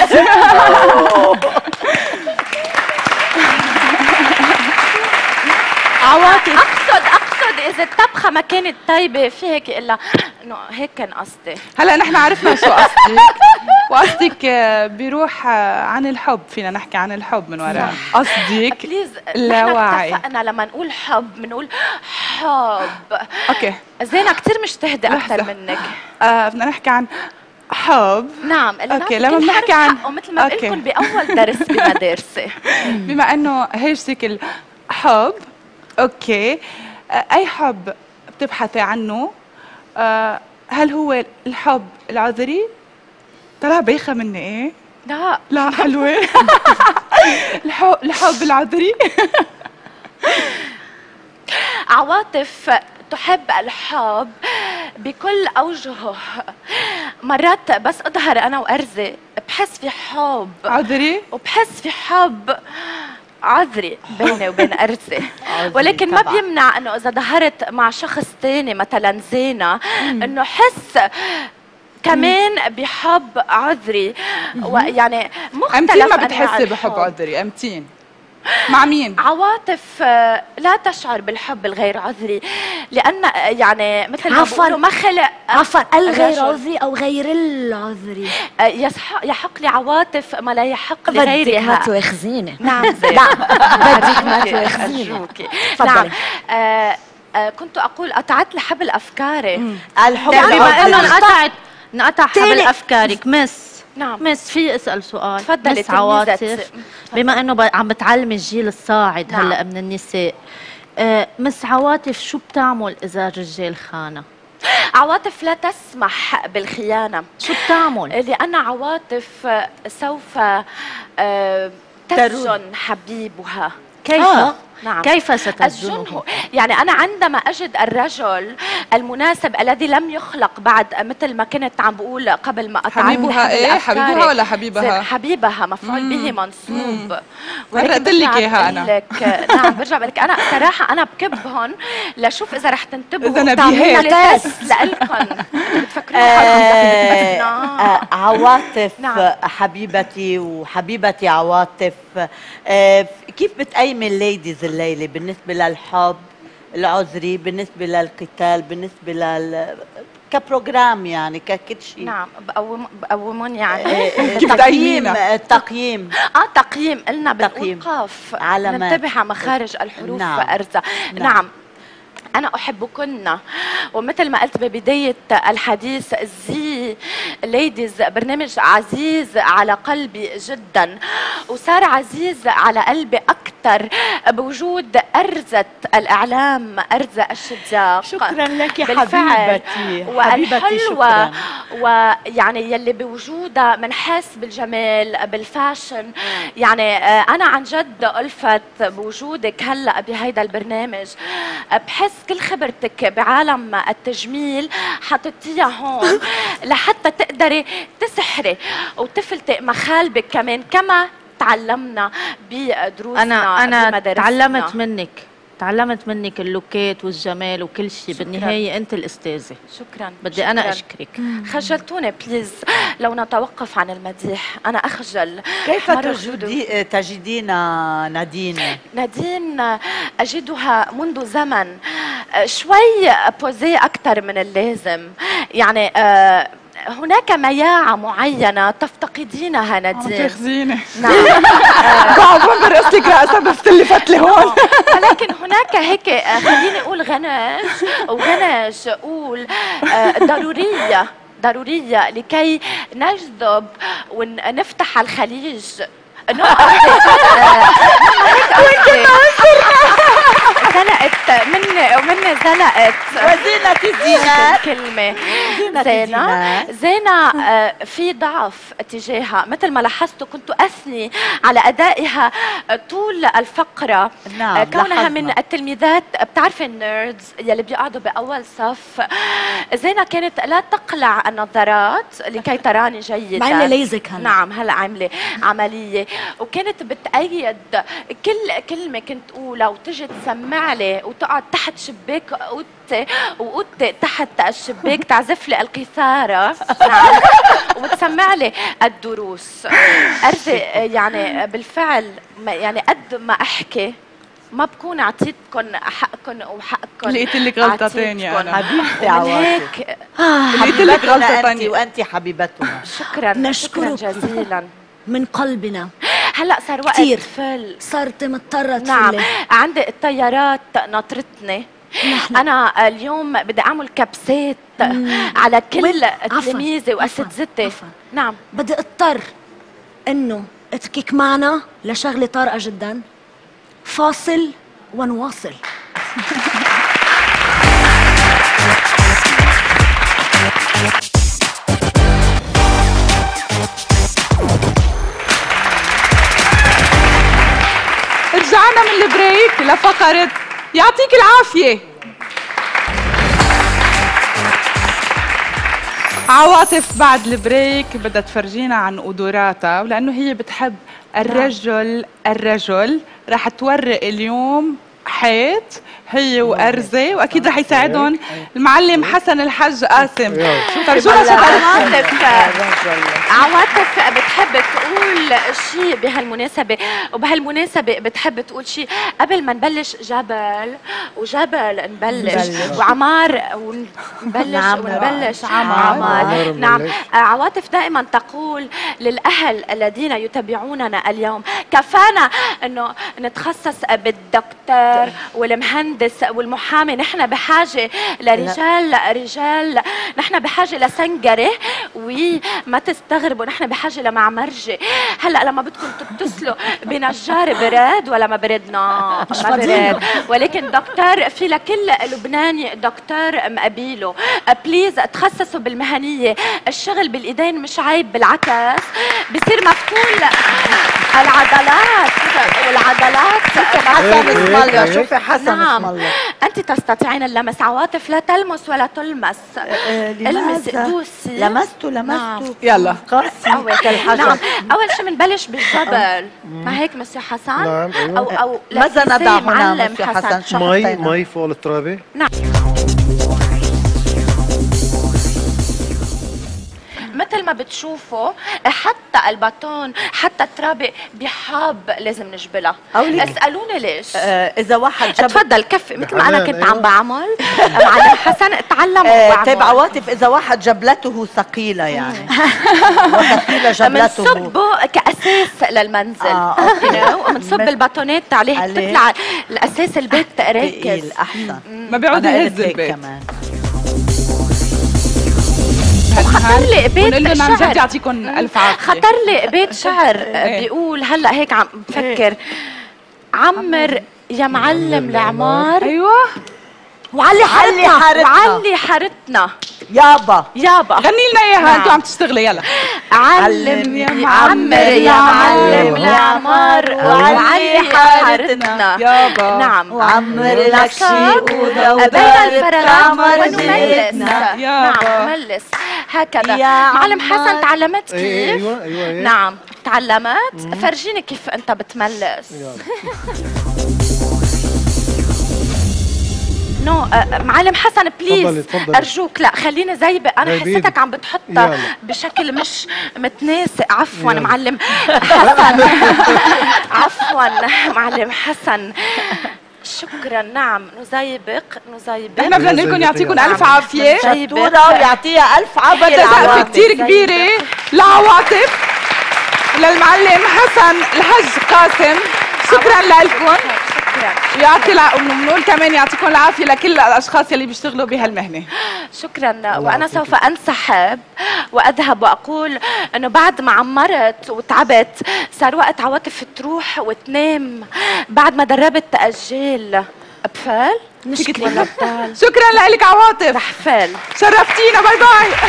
عواطف اقصد اقصد اذا الطبخه ما كانت طيبه في هيك الا انه هيك كان قصدي. هلا نحن عرفنا شو قصدك، وقصدك بيروح عن الحب، فينا نحكي عن الحب من وراء قصدك. بليز اللاواعي. اتفقنا لما نقول حب بنقول حب. اوكي زينة كثير مجتهده اكثر منك. آه بدنا نحكي عن حب. نعم اوكي لما بنحكي عن مثل ما بقول لكم باول درس بمدارسي. بما انه هيجتك الحب اوكي، اي حب بتبحثي عنه؟ أه هل هو الحب العذري؟ طلع بايخه مني ايه؟ لا لا حلوه. الحب الحب العذري. عواطف تحب الحب بكل اوجهه. مرات بس اظهر انا وارزي بحس في حب عذري، وبحس في حب عذري بيني وبين أرزي. ولكن ما بيمنع انه اذا ظهرت مع شخص ثاني مثلا زينة انه حس كمان بحب عذري. ويعني مختلف. امتين ما بتحسي بحب عذري؟ امتين مع مين؟ عواطف لا تشعر بالحب الغير عذري، لان يعني مثل ما بيقولوا ما خلق عفوا الغير عذري او غير العذري. يحق لعواطف ما لا يحق لغيرها. بدك ما تواخذيني. نعم بدك ما تواخذيني. نعم. آه آه كنت اقول قطعت لي حبل افكاري. الحب بما انه انقطعت انقطع حبل افكارك مس. نعم مس في اسال سؤال. تفضلي مس عواطف، بما انه عم بتعلمي الجيل الصاعد نعم. هلا من النساء، آه مس عواطف شو بتعمل اذا الرجال خانه؟ عواطف لا تسمح بالخيانه. شو بتعمل؟ لان عواطف سوف آه تسجن حبيبها. كيف؟ آه. نعم. كيف ستسجنه؟ يعني أنا عندما أجد الرجل المناسب الذي لم يخلق بعد مثل ما كنت عم بقول قبل ما أتعلم. حبيبها إيه؟ حبيبها ولا حبيبها؟ حبيبها مفعول به منصوب. مرقت لك إياها أنا. نعم برجع بقول لك أنا صراحة أنا بكبهم لشوف إذا رح تنتبهوا. إذا نبيهات لإلكم بتفكروا حالكم. عواطف حبيبتي وحبيبتي عواطف، كيف بتقيمي الليديز الليله بالنسبه للحب العذري، بالنسبه للقتال، بالنسبه لل كبروجرام يعني ككل شيء؟ نعم بقوم بقومون يعني. تقييم تقييم اه تقييم قلنا بنقول قاف علامات ننتبه على مخارج الحروف. نعم. أرزة. نعم. نعم أنا أحبكن، ومثل ما قلت ببداية الحديث زي ليديز برنامج عزيز على قلبي جدا، وصار عزيز على قلبي أكثر بوجود أرزة الإعلام أرزة الشداق. شكرا لك يا حبيبتي والحلوة، ويعني يلي بوجودها منحس بالجمال بالفاشن. يعني أنا عن جد ألفت بوجودك هلأ بهيدا البرنامج، بحس كل خبرتك بعالم التجميل حطيتيها هون لحتى تقدري تسحري وتفلتي مخالبك كمان كما تعلمنا بدروسنا. انا انا تعلمت منك تعلمت منك اللوكات والجمال وكل شيء. بالنهايه انت الاستاذه. شكرا. بدي شكراً. انا اشكرك. خجلتوني بليز لو نتوقف عن المديح، انا اخجل. كيف تجدي تجدين نادين؟ نادين اجدها منذ زمن شوي بوزي اكثر من اللازم. يعني آه هناك مياعة معينة تفتقدينها نادين. عم تاخذيني. نعم. قاعد برقص لك رقصة بفتلي فتلي هون. ولكن هناك هيك خليني اقول غنج وغنج اقول ضرورية ضرورية لكي نجذب ونفتح على الخليج. نو خلقت مني ومني خلقت وزينة الزينات كلمة زينة زينة الزينات. زينة آه، في ضعف تجاهها مثل ما لاحظتوا كنت أثني على أدائها طول الفقرة. نعم، آه، كونها لاحظنا. من التلميذات بتعرفي النيردز يلي بيقعدوا بأول صف. زينة كانت لا تقلع النظارات لكي تراني جيدا. عاملة ليزك هلا. نعم هلا عاملة عملية، وكانت بتأيد كل كلمة كنت أقولها وتجي تسمع لي وتقعد تحت شباك أوضتي وأوضتي تحت الشباك تعزف لي القيثارة. نعم وتسمع لي الدروس. أرزق يعني بالفعل ما- يعني قد ما أحكي ما بكون اعطيتكم حقكم وحقكم. لقيت لك غلطة تانية أنا. حبيبتي ومن عواطف. هيك لقيت لك غلطة حبيبتنا أنت ثانية. وأنت حبيبتنا. شكرا شكرا نشكرك. جزيلا. من قلبنا هلا صار وقت كتير. فل. صرت مضطرة نعم تفلي. عندي الطيارات ناطرتني. انا اليوم بدي اعمل كبسات على كل وين؟ عفواً، تلاميذي عفواً، واساتذتي. عفواً. نعم بدي اضطر انه اتركك معنا لشغله طارئه جدا. فاصل ونواصل. رجعنا من البريك لفقرة يعطيك العافية. عواطف بعد البريك بدها تفرجينا عن قدراتها، ولأنه هي بتحب الرجل الرجل رح تورق اليوم حيط هي وأرزة، وأكيد رح يساعدهم المعلم حسن الحج قاسم. فرجونا شطارتكم. عواطف عواطف بتحب تقول شيء بهالمناسبة، وبهالمناسبة بتحب تقول شيء قبل ما نبلش جبل وجبل نبلش نبلش. وعمار ونبلش نعم، ونبلش عمار. عمار. نعم عواطف دائما تقول للأهل الذين يتابعوننا اليوم كفانا انه نتخصص بالدكتور والمهندس والمحامي، نحن بحاجة لرجال رجال، نحن بحاجة لسنجرة، وما تستغربوا نحن بحاجة لمعمرجة. هلا لما بدكم تتصلوا بنجار براد ولا ما بردنا مش ما فاضيين. برد، ولكن دكتور في لكل لبناني دكتور مقابيله. بليز تخصصوا بالمهنية، الشغل بالايدين مش عيب، بالعكس بصير مفتول العضلات والعضلات. حسن اسم الله، شوفي حسن اسم نعم الله. انت تستطيعين اللمس. عواطف لا تلمس ولا تلمس. المس دوسي. لمسته نعم. لمسته يلا قاسي أول كالحجر. نعم أول شيء بنبلش بالجبل. ما هيك مسيو حسن؟ نعم، أيوة. أو أو ماذا لا، نضع سي هنا معلم مسيو حسن؟ شو مي حطينا؟ مي فوق الترابه. نعم مثل ما بتشوفوا حتى الباتون حتى الترابة بحاب لازم نجبلها. أولي. اسألوني ليش؟ آه، إذا واحد جاب تفضل كفي مثل ما انا حنان، كنت أيوة. عم بعمل. معلم حسن اتعلم آه، وبعمل. طيب عواطف، إذا واحد جبلته ثقيلة يعني وثقيلة جبلته بنصبه كأساس للمنزل. آه، you know، وبنصب مثل- الباتونات عليه عليه. بتطلع الأساس البيت راكز. ثقيل أحسن. ما بيقعد أنا يهز قلت هيك البيت. كمان. خطر لي بيت ونقول لهم عن جد شعر. يعطيكم ألف عافية. خطر لي بيت شعر إيه. بيقول هلا هيك عم بفكر عمر يا معلم العمار أيوة وعلي علي حالتنا. حارتنا وعلي حارتنا يابا. يابا. غني لنا إياها نعم. أنتوا عم تشتغلي. يلا علم يا علم معمر يا يا معلم معلم العمار وعلي وعلي حارتنا. حارتنا. يابا. نعم وعمر لك شيء بين الفراغ ونملس. بيتنا. يابا. نعم نملس هكذا. يا معلم عمار. حسن تعلمت كيف؟ ايه ايوه ايوه ايه. نعم تعلمت. فرجيني كيف انت بتملس. نو آه، معلم حسن بليز تفضلي، تفضلي. ارجوك لا خليني زيبه. انا هاي حسيتك بإيدك. عم بتحطها يلا. بشكل مش متناسق. عفوا يلا. معلم حسن. عفوا معلم حسن. شكرا. نعم نزيبق نزيبق. نحن بدنا نقول لكم يعطيكم ألف عافية. شطورة ويعطيها ألف عافية. بدها سقفة العواطف. كتير كبيرة لعواطف وللمعلم حسن الحج قاسم. شكرا لكم. يعطي الع... وبنقول كمان يعطيكم العافية لكل الأشخاص يلي بيشتغلوا بهالمهنة. شكرا. وانا سوف انسحب واذهب واقول انه بعد ما عمرت وتعبت صار وقت عواطف تروح وتنام بعد ما دربت تأجيل. بفال؟ نشكرك ولا بفال؟ شكرا لك عواطف. بحفال. شرفتينا، باي باي.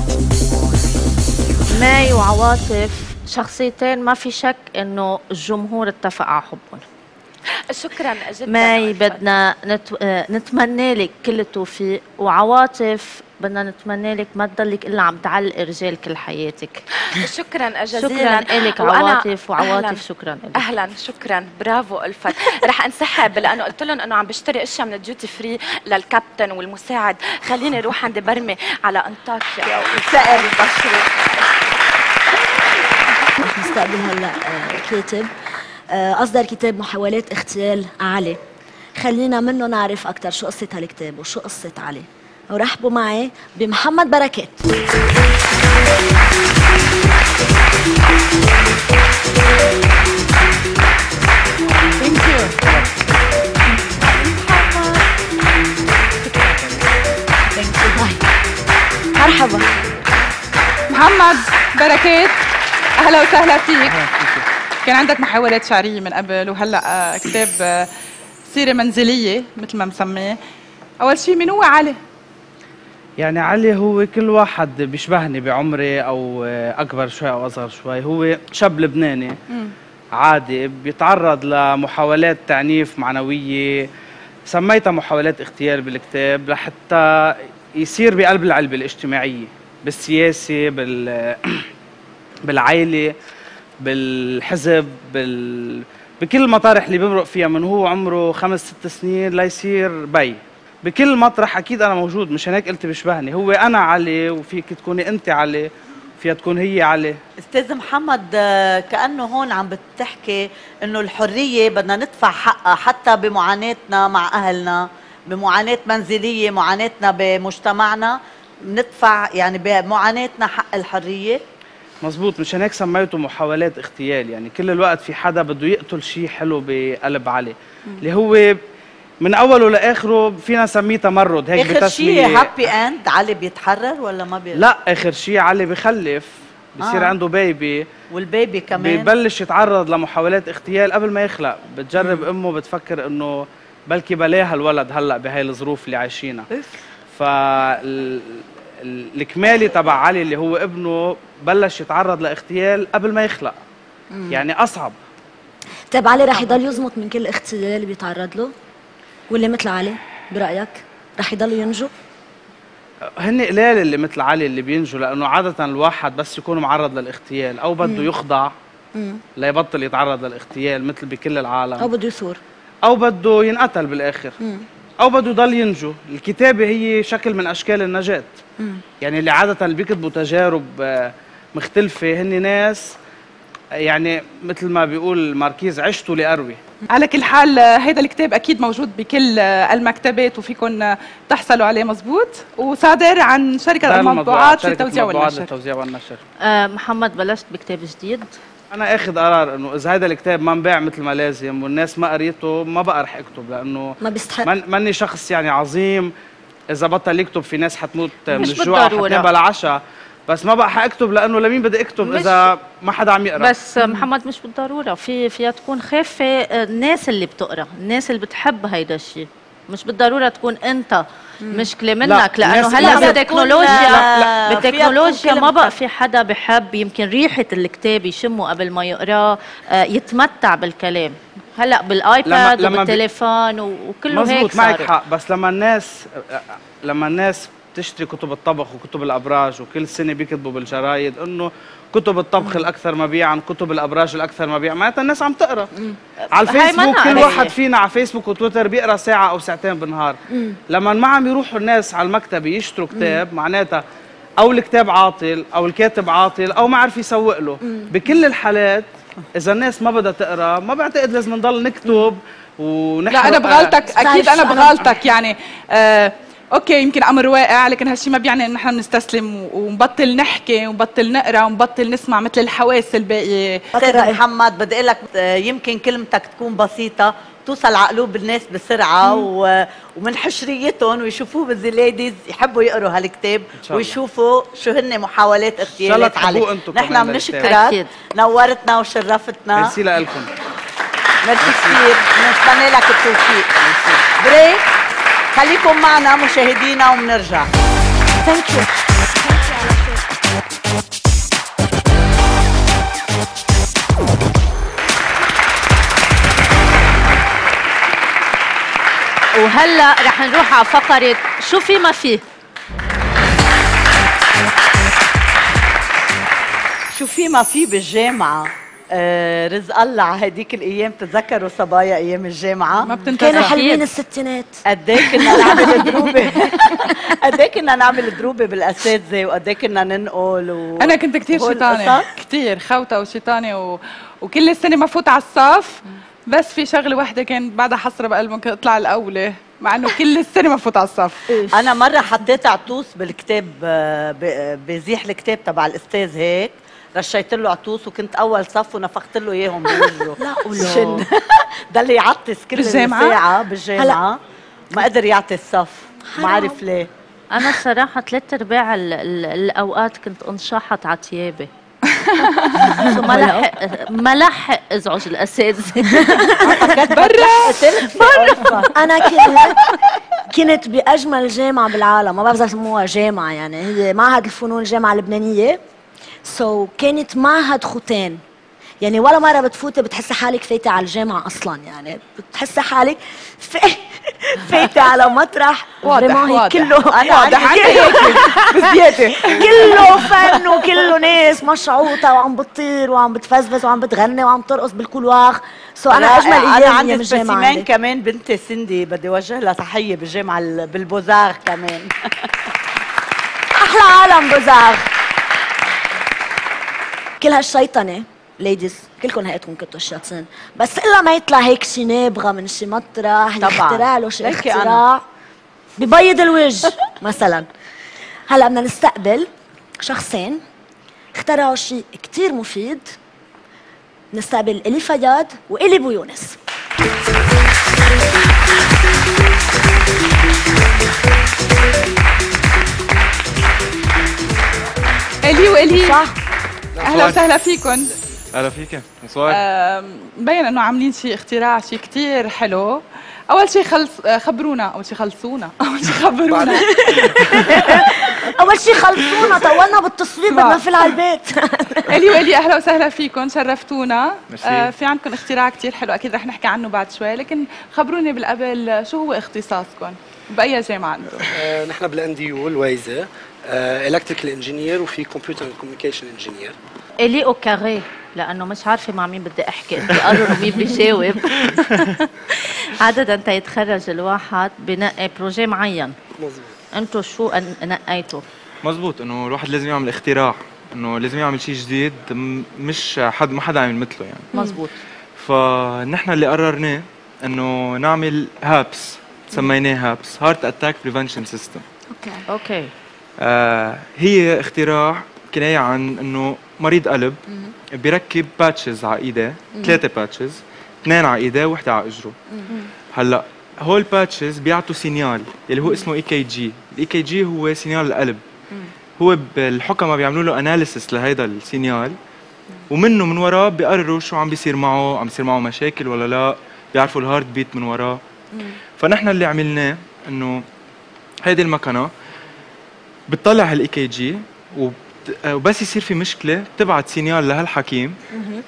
ماي وعواطف شخصيتين ما في شك انه الجمهور اتفق على حبهم. شكرا جدا. ماي بدنا نت... نتمنى لك كل التوفيق، وعواطف بدنا نتمنى لك ما تضلك الا عم تعلقي رجال كل حياتك. شكرا جزيلا. شكرا لك عواطف، وعواطف شكرا لك. اهلا شكرا، برافو الفت. رح انسحب لانه قلت لهم انه عم بشتري اشياء من الديوتي فري للكابتن والمساعد، خليني اروح عند برمي على انطاكيا وسائر المشروع. رح نستقبل هلا كاتب أصدر كتاب محاولات اغتيال علي. خلينا منه نعرف أكثر شو قصة هالكتاب وشو قصة علي. ورحبوا معي بمحمد بركات. مرحبا محمد بركات، أهلا وسهلا فيك. كان عندك محاولات شعرية من قبل، وهلا كتاب سيرة منزلية مثل ما مسميه. أول شيء مين هو علي؟ يعني علي هو كل واحد بيشبهني بعمري أو أكبر شوي أو أصغر شوي. هو شاب لبناني م. عادي بيتعرض لمحاولات تعنيف معنوية، سميتها محاولات اغتيال بالكتاب، لحتى يصير بقلب العلبة الاجتماعية، بالسياسة، بال بالعائلة، بالحزب، بال... بكل المطارح اللي بمرق فيها من هو عمره خمس ست سنين ليصير بي. بكل مطرح اكيد انا موجود، مش هيك قلت بيشبهني. هو انا علي، وفيك تكوني انت علي، فيها تكون هي علي. استاذ محمد، كانه هون عم بتحكي انه الحريه بدنا ندفع حقها حتى بمعاناتنا مع اهلنا، بمعاناه منزليه، معاناتنا بمجتمعنا، ندفع يعني بمعاناتنا حق الحريه. مزبوط، مشان هيك سميته محاولات اغتيال. يعني كل الوقت في حدا بده يقتل شيء حلو بقلب علي، اللي هو من اوله لاخره فينا نسميه تمرد هيك بتسميه. اخر شيء هابي اند علي بيتحرر ولا ما بي؟ لا، اخر شيء علي بخلف، بصير آه. عنده بيبي، والبيبي كمان ببلش يتعرض لمحاولات اغتيال قبل ما يخلق. بتجرب مم. امه بتفكر انه بلكي بلاها الولد هلا بهاي الظروف اللي عايشينها. ف الكمالي تبع علي اللي هو ابنه بلش يتعرض لاغتيال قبل ما يخلق. مم. يعني اصعب. طيب علي رح يضل يزمط من كل اغتيال اللي بيتعرض له؟ واللي مثل علي برايك رح يضلوا ينجوا؟ هن قلال اللي مثل علي اللي بينجوا، لانه عاده الواحد بس يكون معرض للاغتيال او بده مم. يخضع مم. ليبطل يتعرض للاغتيال مثل بكل العالم، او بده يثور، او بده ينقتل بالاخر، مم. او بده يضل ينجو. الكتابه هي شكل من اشكال النجاه. مم. يعني اللي عاده اللي بيكتبوا تجارب مختلفه هن ناس يعني مثل ما بيقول ماركيز عشتوا لاروي. على كل حال هيدا الكتاب اكيد موجود بكل المكتبات وفيكم تحصلوا عليه، مزبوط، وصادر عن شركه المطبوعات للتوزيع والنشر. للتوزيع والنشر. آه محمد، بلشت بكتاب جديد؟ انا اخذ قرار انه اذا هذا الكتاب ما انباع مثل ما لازم والناس ما قريته ما بقى رح اكتب، لانه ما بيستحق. ماني شخص يعني عظيم اذا بطل يكتب في ناس حتموت من الجوع حتنام العشاء، بس ما بقى حاكتب لانه لمين بدي اكتب اذا ما حدا عم يقرا. بس محمد مش بالضروره، في فيها تكون خافه الناس اللي بتقرا، الناس اللي بتحب هيدا الشيء، مش بالضروره تكون انت مشكله منك، لانه هلا بالتكنولوجيا بالتكنولوجيا ما بقى في حدا بحب يمكن ريحه الكتاب يشمه قبل ما يقراه، يتمتع بالكلام. هلا بالايباد لما وبالتليفون وكله هيك مزبوط، معك حق. بس لما الناس لما الناس تشتري كتب الطبخ وكتب الابراج وكل سنه بيكتبوا بالجرايد انه كتب الطبخ الاكثر مبيعا، كتب الابراج الاكثر مبيعا، معناتها الناس عم تقرا. على الفيسبوك كل واحد فينا على فيسبوك وتويتر بيقرا ساعه او ساعتين بالنهار. مم. لما ما عم يروحوا الناس على المكتبه يشتروا كتاب، معناتها او الكتاب عاطل او الكاتب عاطل او ما عرف يسوق له. مم. بكل الحالات اذا الناس ما بدها تقرا ما بعتقد لازم نضل نكتب ونحن. لا انا بغلطك، اكيد انا بغلطك يعني. آه اوكي يمكن امر واقع، لكن هالشيء ما بيعني انه نحن بنستسلم ونبطل نحكي ونبطل نقرا ونبطل نسمع مثل الحواس الباقيه. استاذ محمد، بدي اقول لك يمكن كلمتك تكون بسيطه توصل على قلوب الناس بسرعه و... ومن حشريتهم ويشوفوه بالزلاديز يحبوا يقروا هالكتاب ويشوفوا شو هن محاولات اغتيالات علي. نحن بنشكرك، نورتنا وشرفتنا. ميرسي لكم. ميرسي كثير، بنتمنى لك التوفيق. بريك، خليكم معنا مشاهدينا وبنرجع. ثانك يو. وهلا رح نروح على فقرة شو في ما فيه. شو في ما في بالجامعة. آه رزق الله على هديك الايام، بتتذكروا صبايا ايام الجامعه؟ ما بتنتهي. كانوا حلوين الستينات. قد ايه كنا نعمل دروبه قد ايه كنا نعمل دروبه بالاساتذه، وقد ايه كنا ننقل و... انا كنت كثير شيطانه، كثير خوته وشيطانه و... وكل السنه ما فوت على الصف، بس في شغله واحده كان بعدها حسره بقلبي، ممكن اطلع الاولى مع انه كل السنه ما فوت على الصف. انا مره حطيت عطوس بالكتاب، بزيح الكتاب تبع الاستاذ هيك، رشيت له عطوس وكنت اول صف ونفخت له اياهم بوجهه. لا قولوا ده اللي يعطس كل الساعه بالجامعه، ما قدر يعطي الصف، ما عرف ليه. انا الصراحه ثلاث ارباع الاوقات كنت انشحط على ثيابي. ما لحق ما لحق ازعج الاساتذه. برا انا كنت كنت باجمل جامعه بالعالم، ما بعرف اذا سموها جامعه، يعني هي معهد الفنون، الجامعه اللبنانيه. سو so, كانت معهد ختان، يعني ولا مره بتفوتي بتحسي حالك فايته على الجامعه اصلا، يعني بتحسي حالك فايته على مطرح واضح واضح كله واضح هيك بزياده، كله فن وكله ناس مشعوطه وعم بتطير وعم بتفزفز وعم بتغني وعم ترقص بالكولواخ. سو so, انا اجمل ايام عندي الجامعه. عندي كمان بنتي سندي بدي اوجه لها تحيه بالجامعه بالبوزاغ كمان. احلى عالم بوزاغ. كل هالشيطنه ليديز كلكم هيئتكم كنتوا شاطرين، بس الا ما يطلع هيك شي نابغه من شي مطرح يخترع له شي اختراع ببيض الوجه مثلا. هلا بدنا نستقبل شخصين اخترعوا شيء كثير مفيد. نستقبل إلي فياض وإلي بو يونس. إلي وإلي صح. اهلا وسهلا فيكم. اهلا فيك. مصور. مبين انه عاملين شيء اختراع، شيء كثير حلو. اول شيء خلص خبرونا، اول شيء خلصونا، اول شيء خبرونا. اول شيء خلصونا، طولنا بالتصوير بدنا نفل على البيت. الي والي اهلا وسهلا فيكم، شرفتونا. آه في عندكم اختراع كثير حلو، اكيد رح نحكي عنه بعد شوي، لكن خبروني بالقبل شو هو اختصاصكم؟ باي جامعه انتم؟ آه نحن بالان دي يو الويزه، الكتريكال انجينير وفي كمبيوتر كوميونيكيشن انجينير. الي او كاري، لانه مش عارفه مع مين بدي احكي، بدي اقرر مين بيجاوب. عادة تيتخرج الواحد بنقي بروجي معين. مظبوط. انتم شو نقيتوا؟ مظبوط، انه الواحد لازم يعمل اختراع، انه لازم يعمل شيء جديد مش حد ما حدا عامل مثله يعني. مظبوط. فنحن اللي قررناه انه نعمل هابس، سميناه هابس هارت اتاك بريفنشن سيستم. اوكي اوكي. آه هي اختراع كناية عن انه مريض قلب بيركب باتشز على ايديه، ثلاثة باتشز، اثنين على ايديه ووحدة على اجره. هلا هول باتشز بيعطوا سينيال اللي هو اسمه اي كي جي، الاي كي جي هو سينيال القلب. هو بالحكمة بيعملوا له اناليسيس لهيدا السينيال، ومنه من وراه بيقرروا شو عم بيصير معه، عم بيصير معه مشاكل ولا لا، بيعرفوا الهارت بيت من وراه. فنحن اللي عملناه انه هيدي المكنة بتطلع هالاي كي جي، وبس يصير في مشكله بتبعت سينيال لهالحكيم،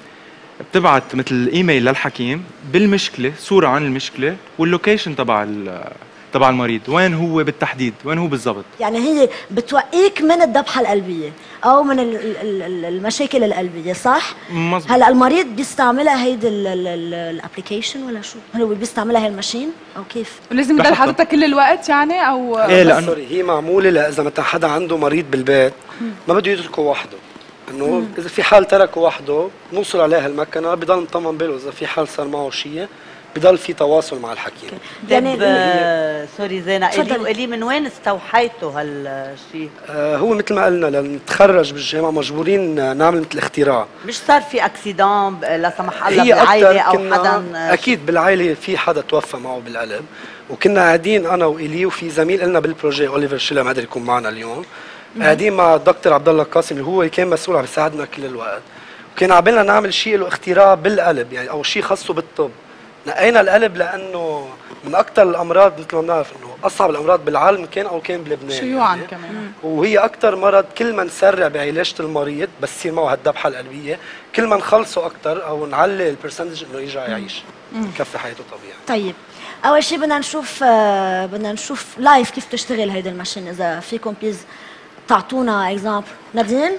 بتبعت مثل ايميل للحكيم بالمشكله، صوره عن المشكله واللوكيشن تبع تبع المريض، وين هو بالتحديد، وين هو بالضبط. يعني هي بتوقيك من الذبحه القلبيه او من المشاكل القلبيه، صح؟ مظبوط. هلا المريض بيستعملها هيدي الابلكيشن ولا شو؟ هل هو بيستعملها هي الماشين او كيف؟ ولازم يضل حاططها كل الوقت يعني او ايه؟ لانه سوري، هي معموله لاذا مثلا حدا عنده مريض بالبيت ما بده يتركه وحده، انه اذا في حال تركه وحده نوصل عليه المكنه بضل مطمن باله، اذا في حال صار معه شيء بضل في تواصل مع الحكيم. يعني آه سوري زينة، إلي وإلي من وين استوحيتوا هالشيء؟ آه هو مثل ما قلنا لنتخرج بالجامعة مجبورين نعمل مثل اختراع. مش صار في اكسيدان لا سمح الله بالعائلة او حدا؟ اكيد بالعائلة في حدا توفى معه بالقلب، وكنا قاعدين انا وإلي وفي زميل لنا بالبروجي اوليفر شيلا ما قدر يكون معنا اليوم، قاعدين مع الدكتور عبد الله القاسم اللي هو كان مسؤول عم يساعدنا كل الوقت، وكان عبالنا نعمل شيء له اختراع بالقلب يعني او شيء خاصه بالطب. نقينا القلب لانه من اكثر الامراض مثل ما بنعرف انه اصعب الامراض بالعالم كان او كان بلبنان شيوعا يعني. كمان. وهي اكثر مرض كل ما نسرع بعلاجه المريض بس يصير معه هالذبحه القلبيه كل ما نخلصه اكثر او نعلي البرسنتج انه يرجع يعيش يكفي حياته طبيعي. طيب اول شيء بدنا نشوف آه بدنا نشوف لايف كيف تشتغل هيدي الماشين. اذا فيكم بليز تعطونا اكزامبل. نادين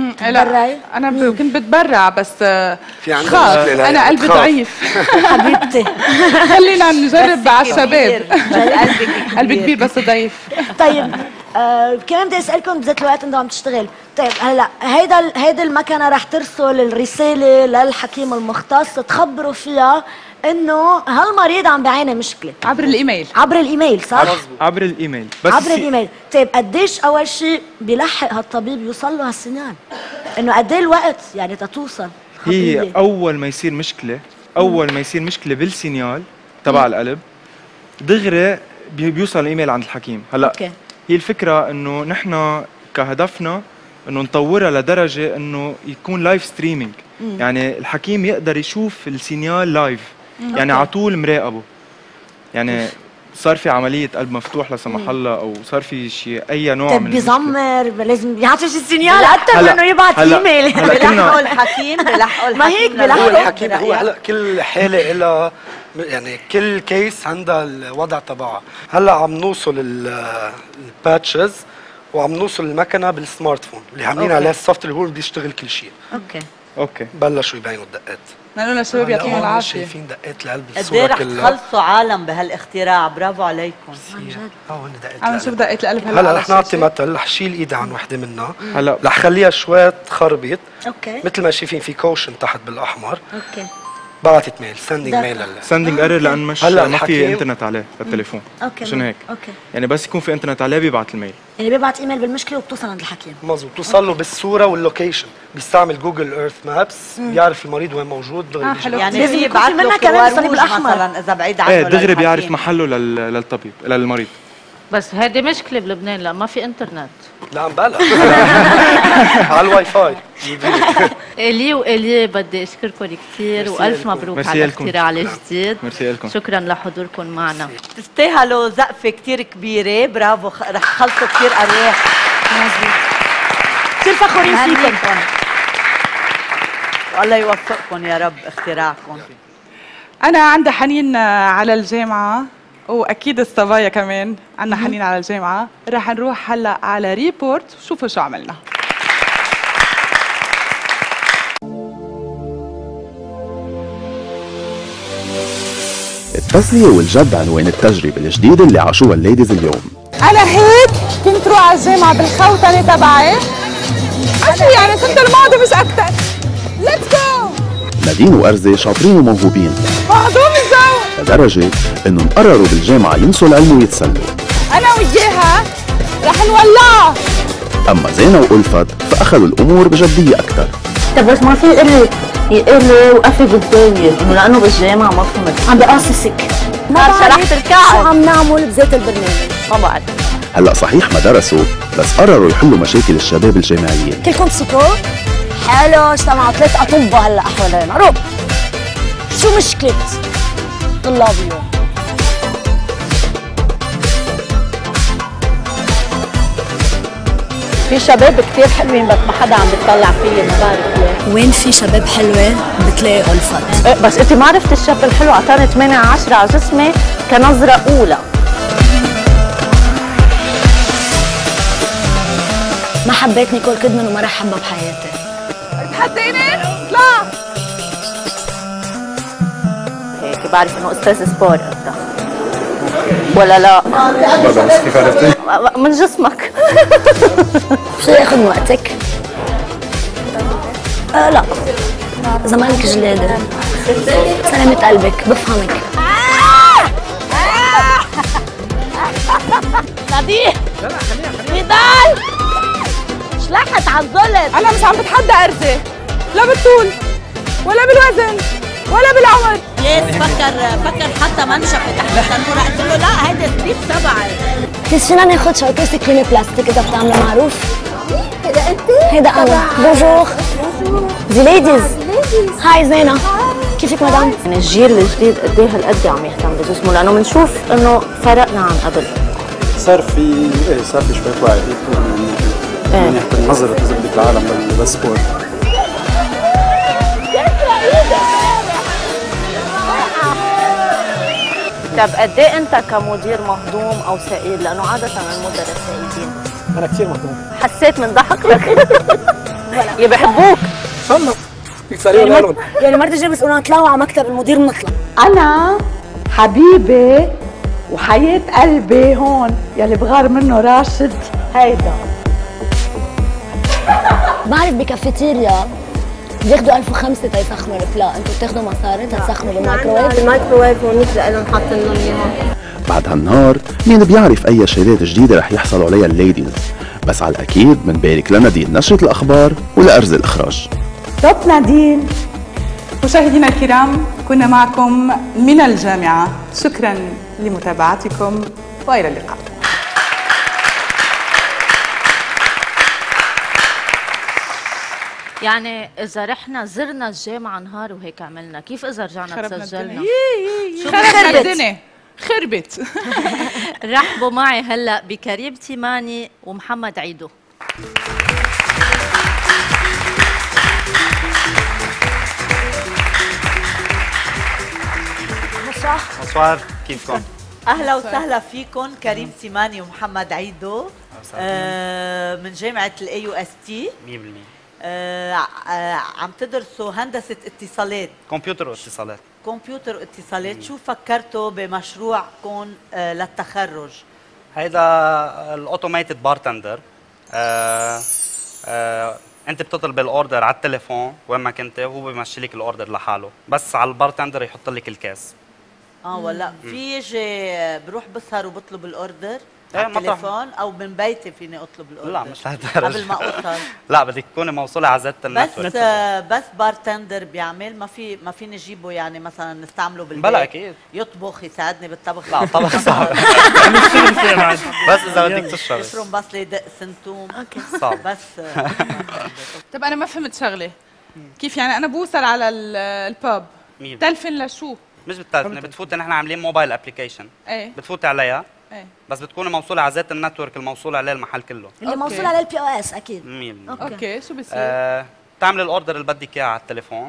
لا انا ب... كنت بتبرع بس في عندك خاف انا قلبي ضعيف حبيبتي. خلينا نجرب على الشباب. قلبي كبير بس ضعيف. طيب آه كمان بدي اسالكم بذات الوقت انتم عم تشتغل. طيب هلا هيدا هيدي المكنه رح ترسل الرساله للحكيم المختص تخبروا فيها انه هالمريض عم بيعاني مشكله عبر الايميل. عبر الايميل صح؟ عبر الايميل بس عبر الايميل. طيب قديش اول شيء بيلحق هالطبيب يوصل له هالسينال؟ انه قد ايه الوقت يعني تتوصل؟ هي اول ما يصير مشكله اول ما يصير مشكله بالسينيال تبع القلب دغري بيوصل الايميل عند الحكيم. هلا أوكي. هي الفكره انه نحن كهدفنا انه نطورها لدرجه انه يكون لايف ستريمينج، يعني الحكيم يقدر يشوف السينيال لايف، يعني على طول مراقبه. يعني صار في عمليه قلب مفتوح لا سمح الله او صار في شيء اي نوع من بيزمر لازم يعطي شي سينيال اكثر من انه يبعث ايميل. بيلحقوا الحكيم بلحقوا الحكيم. ما هيك بلحقوا الحكيم. هو هلا كل حاله لها يعني كل كيس عندها الوضع تبعها. هلا عم نوصل الباتشز وعم نوصل المكنه بالسمارت فون اللي عاملين عليه السوفت اللي هو بده يشتغل كل شيء. اوكي اوكي بلشوا يبينوا الدقات. نقول للشباب يعطيهم العافيه. شايفين دقات القلب قد ايه رح تخلصوا عالم بهالاختراع. برافو عليكم. عن جد. اه هن دقات عم نشوف دقات القلب هلا. هلا رح نعطي مثل رح شيل ايدي عن وحده منها. هلا رح خليها شوي تخربط. اوكي مثل ما شايفين في كوشن تحت بالاحمر. اوكي بعتت ميل سندنج ميل لله سندنج ايرور لان مش هلا ما في انترنت عليه التليفون. اوكي عشان هيك اوكي يعني بس يكون في انترنت عليه بيبعت الميل. يعني بيبعت ايميل بالمشكله وبتوصل عند الحكيم. مظبوط بتوصل له بالصوره واللوكيشن. بيستعمل جوجل ايرث مابس بيعرف المريض وين موجود دغري آه بيجي. يعني لازم يبعث له كمان مثلا اذا بعيد عنه. ايه دغري بيعرف محله للطبيب للمريض. بس هذه مشكله بلبنان لا ما في انترنت. لا مبلا على الواي فاي. الي والي بدي اشكركم كثير والف مبروك على الاختراع الجديد. ميرسي لكم. شكرا لحضوركم معنا. تستاهلوا زقفه كثير كبيره. برافو. رح تخلصوا كثير ارواح. كثير فخورين فيكم. والله يوفقكم يا رب اختراعكم. انا عندي حنين على الجامعه واكيد الصبايا كمان عندنا حنين على الجامعه. رح نروح هلا على ريبورت وشوفوا شو عملنا. التسلية والجد عنوان التجربة الجديدة اللي عاشوها الليديز اليوم. أنا هيك كنت روح على الجامعة بالخوتنة تبعي. عشو يعني كنت الماضي مش أكتر. ليتس جو. نادين وأرزة شاطرين وموهوبين مهضوم الجو لدرجة إنهم قرروا بالجامعة ينسوا العلم ويتسلوا. أنا وياها رح نولعها. أما زينة وألفت فأخذوا الأمور بجدية أكثر. طب بس ما في قلة يقلي وقفي قدامي انه لانه بالجامعه ما فهمت. عم بقصصك ما شرحت الكعب. شو عم نعمل بذات البرنامج؟ ما بعرف. هلا صحيح ما درسوا بس قرروا يحلوا مشاكل الشباب الجامعيين. كلكم سكوا؟ حلو اجتمعوا ثلاث اطباء هلا حوالينا. روح شو مشكلة طلاب اليوم؟ في شباب كثير حلوين بس ما حدا عم بيطلع فيي ما بعرف ليه. وين في شباب حلوة بتلاقي ألفت. إيه بس انت ما عرفت الشاب الحلو اعطاني ثمانية عشرة على جسمي كنظرة أولى. ما حبيت نيكول كيدمان وما رح احبها بحياتي. تحديني؟ اطلع. هيك بعرف انه استاذ سبور انت. ولا لا؟ بس كيف عرفتي؟ من جسمك. شو ياخذ وقتك؟ آه لا إذا مالك جلادة سلامة قلبك بفهمك. نادين نضال شلحت على الظلم. أنا مش عم بتحدى أرزة لا بالطول ولا بالوزن ولا بالعمر. ياس فكر فكر حتى منشفة تحت التنورة. قلت له لا هيدا سليب تبعي. بس فينا ناخذ شوكة كريمة بلاستيك إذا بتعملها معروف؟ هيدا أنت؟ هيدا أنا. بونجور. دي ليديز. هاي زينة. كيفك مدام؟ يعني الجيل الجديد قد ايه هالقد عم يهتم بجسمه لانه بنشوف انه فرقنا عن قبل. صار في ايه صار في شويه وعي من ناحيه النظره اذا بدك العالم بالسبورت. طب قد ايه انت كمدير مهضوم او ثقيل؟ لانه عاده المدراء ثقيلين. انا كثير مهضوم. حسيت من ضحكتك. يا بحبوك. صنف يعني مرت يعني مرت جاي بيسالونا نطلعوا على مكتب المدير بنطلع. انا حبيبي وحياة قلبي هون يلي بغار منه راشد هيدا. بعرف بكافيتيريا بياخذوا ألف وخمسة تيسخنوا البلا، انتوا بتاخذوا مصاري تسخنوا بالمايكروويف؟ المايكروويف هونيك لهم حاطين لهم اياها. بعد هالنهار مين بيعرف اي شغلات جديده رح يحصلوا عليها الليديز، بس على الاكيد بنبارك لنادين نشره الاخبار ولارز الاخراج. توب نادين. مشاهدينا الكرام كنا معكم من الجامعه، شكرا لمتابعتكم والى اللقاء. يعني إذا رحنا زرنا الجامعة نهار وهيك عملنا، كيف إذا رجعنا تسجلنا؟ شو خربت الدنيا؟ خربت. رحبوا معي هلا بكريم تيماني ومحمد عيدو. بونسوار، كيفكم؟ اهلا وسهلا فيكم كريم تيماني ومحمد عيدو آه من جامعه الاي يو اس تي مية بالمية. آه آه عم تدرسوا هندسه اتصالات، كمبيوتر واتصالات. كمبيوتر واتصالات. شو فكرتوا بمشروعكم آه للتخرج؟ هيدا الاوتوميتد بارتندر. آه آه انت بتطلب الاوردر على التليفون وين ما كنت وهو بيمشي لك الاوردر لحاله، بس على البارتندر يحط لك الكاس. اه ولا في يجي بروح بسهر وبطلب الاوردر ايه على التليفون او من بيتي فيني اطلب الاوردر؟ لا مش لهالدرجه قبل ما اوصل. لا بدك تكوني موصوله على زت النتورك. بس آه بس بارتندر بيعمل، ما في ما فيني اجيبه يعني مثلا نستعمله بالبيت؟ بلا اكيد يطبخ يساعدني بالطبخ؟ لا الطبخ صعب. بس اذا بدك تشربي يفرم بس ليدق سنتوم. اوكي صعب. بس طب انا ما فهمت شغله، كيف يعني انا بوصل على الباب تلفن لشو؟ مش بالتلفنه، بتفوتي نحن عاملين موبايل ابلكيشن. ايه بتفوتي عليها ايه بس بتكوني موصوله على ذات النتورك الموصول عليه المحل كله. اللي موصول على البي او اس اكيد. مية بالمية. اوكي, أوكي. شو بصير؟ آه، تعمل الاوردر اللي بدك اياه على التليفون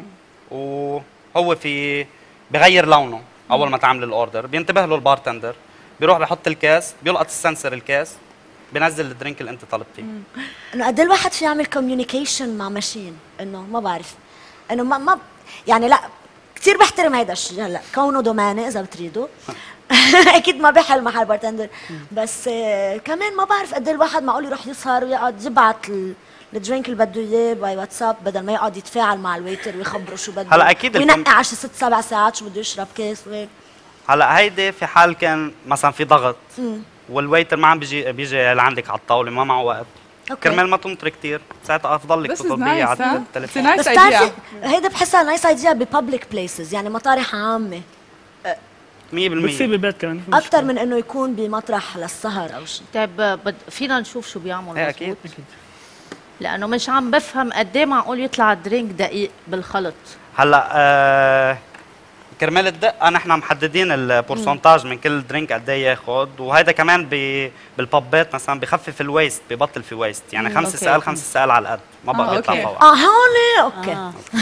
وهو في بغير لونه اول ما تعمل الاوردر، بينتبه له البارتندر، بيروح بحط الكاس، بيلقط السنسر الكاس، بينزل الدرينك اللي انت طلبتيه. انه قد ايه الواحد في يعمل كوميونيكيشن مع ماشين، انه ما بعرف انه ما ما يعني لا كثير بحترم هيدا الشيء. هلا كونه دوماني اذا بتريدوا اكيد ما بيحل محل بارتندر، بس آه كمان ما بعرف قد ايه الواحد معقول يروح يسهر ويقعد يبعت الدرينك اللي بده اياه باي واتساب بدل ما يقعد يتفاعل مع الويتر ويخبره شو بده. هلا اكيد وينقي على شي ست سبع ساعات شو بده يشرب كاس وهيك. هلا هيدي في حال كان مثلا في ضغط والويتر ما عم بيجي بيجي لعندك على الطاوله ما معه وقت، كرمال ما تنطري كثير، ساعتها افضل لك تطلبيه على التليفون. بس بتعرفي هيدا بحسها نايس ايديا ببابليك بليسز، يعني مطارح عامه مية بالمية بتصير بالبيت كمان اكثر من انه يكون بمطرح للسهر او شيء. طيب بد... فينا نشوف شو بيعمل؟ ايه اكيد اكيد، لانه مش عم بفهم قد ايه معقول يطلع درينك دقيق بالخلط. هلا آه كرمال الدقه نحن محددين البورسنتاج من كل درينك قد ايه ياخذ، وهيدا كمان بالبابات مثلا بخفف الويست، ببطل في ويست، يعني خمس سقال خمس سقال على القد ما بقى آه بيطلع فوق. اه هون اوكي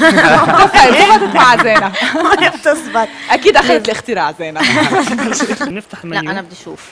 ضبطت مع زينة. ما بتزبط. اكيد اخذت الاختراع زينة. نفتح المنيو. لا انا بدي اشوف.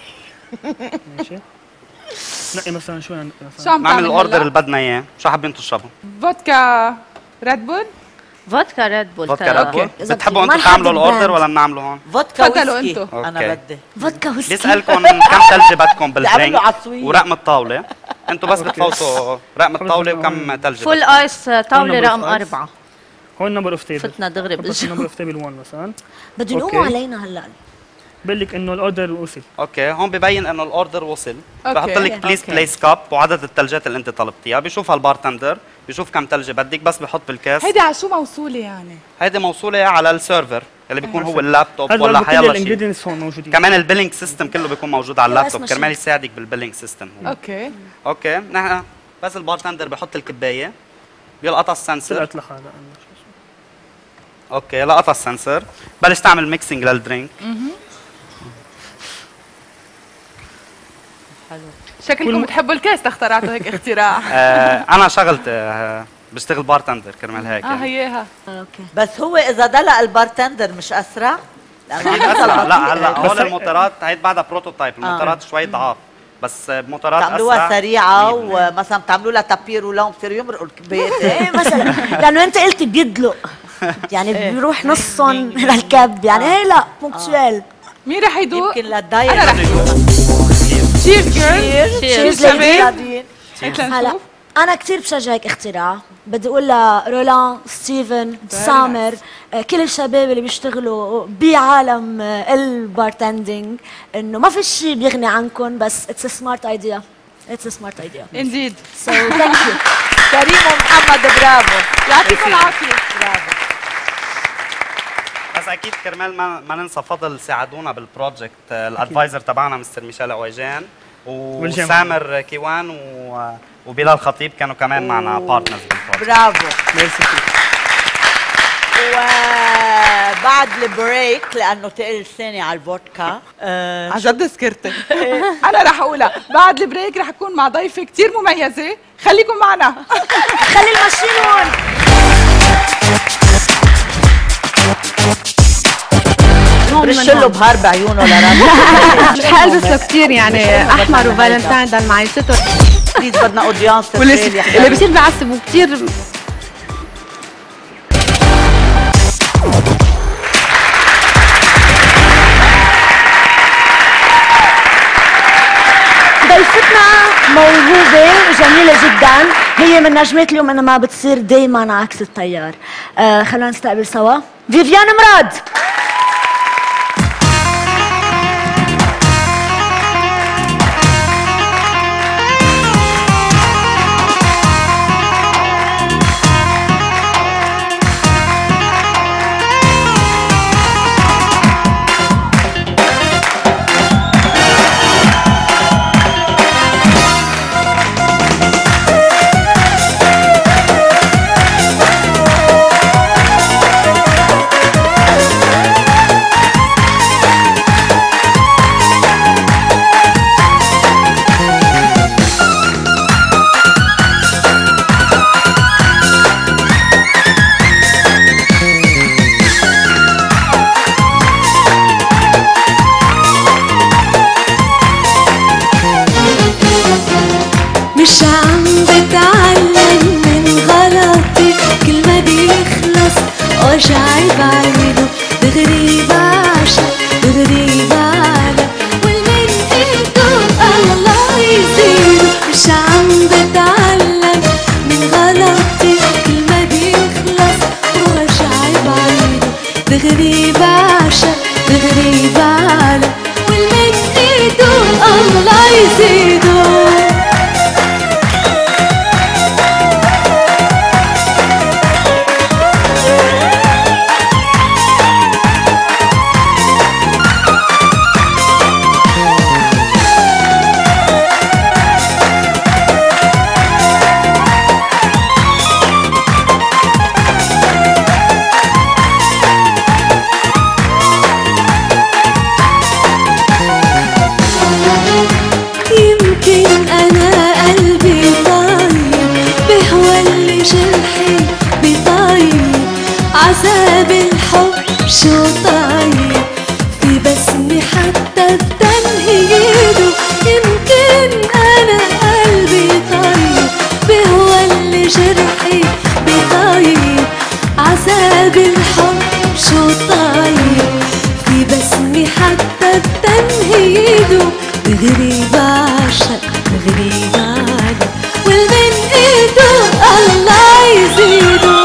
ماشي نقي مثلا شو عندك شو عم نعمل الاوردر اللي بدنا اياه، شو حابين تشربوا؟ فودكا ريد بول؟ فودكا ريد بول. فودكا ريد بول. بتحبوا انتم تعملوا الاوردر ولا بنعمله هون؟ فودكا تفضلوا ويسكي. انتم. انا بدي فودكا ويسكي. بيسألكم كم ثلجة بدكم بالدرينك ورقم الطاولة، انتم بس بتفوتوا رقم الطاولة وكم ثلجة. فول ايس طاولة رقم أربعة. هون نمبر اوف تيبل. فتنا دغري بالجو. نمبر اوف تيبل واحد مثلا. بده يقوموا علينا هلا. بقول لك انه الاوردر وصل. اوكي هون ببين انه الاوردر وصل، بحط لك بليز أوكي. بليس كاب وعدد الثلجات اللي انت طلبتيها، بيشوفها البارتندر، بيشوف كم ثلجة بدك، بس بحط بالكاس. هيدي على شو موصولة يعني؟ هيدي موصولة على السيرفر اللي بيكون هو اللابتوب هلا ولا كل حيلا شيء. الانجريدينتس هون موجودين. كمان البيلينج سيستم كله بيكون موجود على يا اللابتوب اسمع كرمال شي. يساعدك بالبيلينج سيستم. اوكي اوكي نحن بس البارتندر بحط الكباية، بيلقطها السنسر. طلعت لحالها. اوكي لقطها السنسر، بلش تعمل ميكسينج للدرينك. حلو. شكلكم بتحبوا الكاس اخترعتوا هيك اختراع. آه انا شغلت آه بشتغل بارتندر كرمال هيك. اه هيها. اوكي. بس هو اذا دلق البارتندر مش اسرع؟ اكيد اسرع. لا هلا هول الموتورات هيدي بعدها بروتوتايب، الموتورات شوي ضعاف بس بموتورات اسرع بتعملوها سريعه ومثلا بتعملوا لها تابير ولون بصير يمرقوا البيت. ايه مثلا لانه انت قلت بيدلق يعني بيروح نصهم للكب يعني هي لا بونكتويل. مين رح يدوق؟ يمكن للدايت. انا رح ادوق. تشيرز جيرل. تشيرز ليدي. هلا انا كثير بشجعك اختراع، بدي اقول لرولان، ستيفن، سامر، كل الشباب اللي بيشتغلوا بعالم البارتندينج انه ما في شيء بيغني عنكم، بس اتس سمارت ايديا. اتس سمارت ايديا. انديد. سو ثانك يو. كريم ومحمد برافو. يعطيكم العافيه. برافو. بس اكيد كرمال ما, ما ننسى فضل ساعدونا بالبروجكت الادفايزر تبعنا مستر ميشيل عويجان وسامر كيوان و وبلال خطيب كانوا كمان معنا بارتنرز بالبروجكت. برافو. ميرسي. وبعد البريك لانه تقل لساني على الفودكا آه عن جد سكرتي. انا رح اقولها بعد البريك رح اكون مع ضيفه كثير مميزه، خليكم معنا. خلي الماشين هون. برش له بهار بعيونه لراسه. مش حالبس له كثير يعني احمر وفالنتاين ضل معي ستر. بليز بدنا اودينس. اللي بصير بعصب وكثير ضيفتنا موهوبة جميلة جدا، هي من نجمات اليوم انما بتصير دايما عكس التيار. آه خلونا نستقبل سوا فيفيان مراد. مش عم بتعلم من غلطي، كل ما بيخلص وجعي بعيده، دغري بعشق دغري بعلق والمن ايده الله يزيده. مش عم بتعلم من غلطي، كل ما بيخلص وجعي بعيده، دغري بعشق دغري بعلق والمن ايده الله يزيده. عذاب الحب شو طيب، في بسمة حتى بتنهيده. يمكن أنا قلبي طيب، بهو اللي جرحي بطيب. عذاب الحب شو طيب، في بسمة حتى بتنهيده. دغري بعشق دغري بعلق والمن ايده الله يزيده.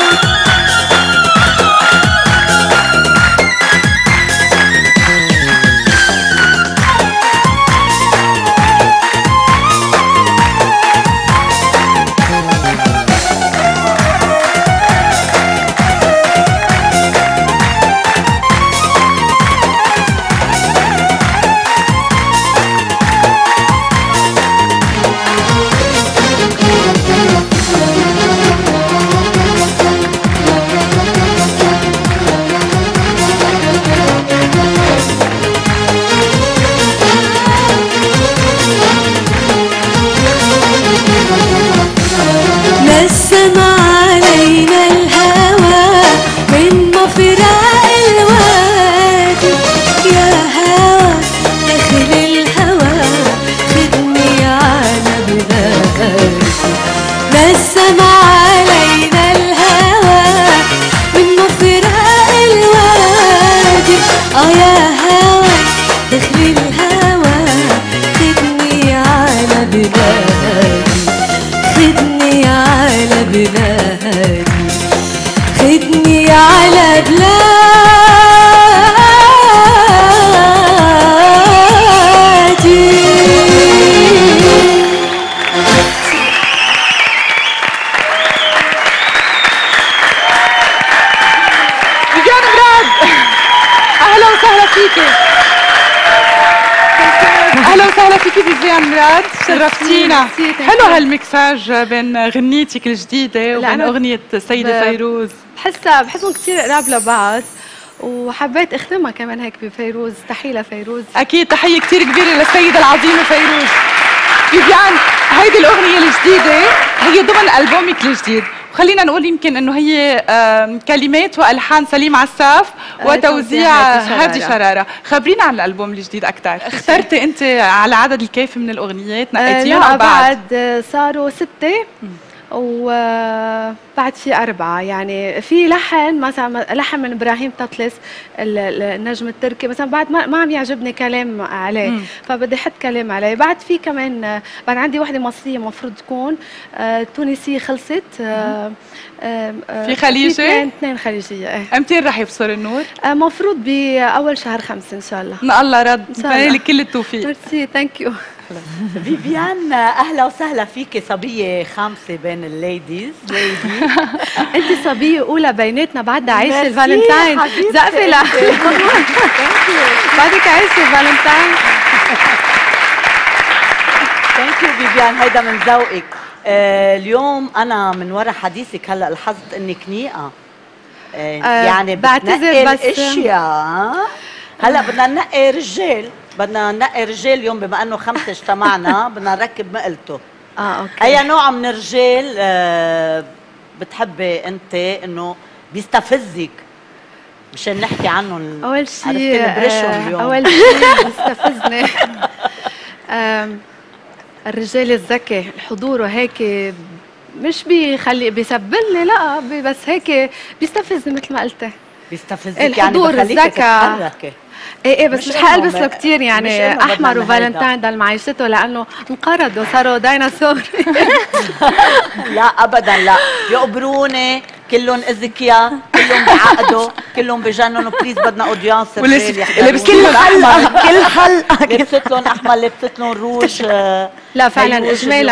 فيفيان راد شرفتينا. حلو هالمكساج بين غنيتك الجديده وبين اغنيه السيده فيروز. بحسها بحسهم كثير قراب لبعض وحبيت اختمها كمان هيك بفيروز. تحيه لفيروز. اكيد تحيه كثير كبيره للسيده العظيمه فيروز. فيفيان هيدي الاغنيه الجديده هي ضمن البومك الجديد، وخلينا نقول يمكن انه هي كلمات والحان سليم عساف وتوزيع هادي شراره. خبرينا عن الالبوم الجديد اكثر. اخترتي انت على عدد الكافي من الاغنيات نقيتيهم لا او بعد؟ بعد صاروا سته وبعد في أربعة، يعني في لحن مثلا لحن من إبراهيم تطلس النجم التركي مثلا بعد ما, ما عم يعجبني كلام عليه مم. فبدي أحط كلام عليه. بعد في كمان بعد عندي وحدة مصرية مفروض تكون آه تونسية خلصت آه آه في خليجي؟ في اثنين اثنين خليجية. ايه امتى رح يبصر النور؟ آه مفروض بأول شهر خمسة إن شاء الله. ما الله رد. نتمنى لك كل التوفيق. ميرسي ثانك يو. فيفيان اهلا وسهلا فيكي، صبيه خامسه بين الليديز. ليدي انت صبيه اولى بيناتنا بعدها عايشه الفالنتاين. زقفي لا بعدك عايشه الفالنتاين. ثانك يو فيفيان، هيدا من ذوقك. آه اليوم انا من ورا حديثك هلا لاحظت انك نيقه. آه آه يعني بعتذر بس اشياء. هلا بدنا ننقي رجال، بدنا ننقي رجال اليوم بما انه خمسه اجتمعنا بدنا نركب مقلته. اه اوكي. اي نوع من الرجال آه بتحبي انت انه بيستفزك مشان نحكي عنهم؟ اول شيء آه اول شيء بيستفزني الرجال الذكي، حضوره هيك مش بيخلي بيسبلني، لا بس هيك بيستفزني مثل ما قلتي. بيستفزك يعني بخليك تتحركي. ايه ايه بس مش حقلبس له كثير يعني احمر وفالنتاين ضل معيشته لانه انقرضوا صاروا ديناصور. لا ابدا لا، يقبروني كلهم اذكياء، كلهم بعقدوا، كلهم بجننوا. بليز بدنا اودينس اللي كل حلقه كل حلقه لبست لهم احمر لبست لهم روج. لا فعلا اجمالا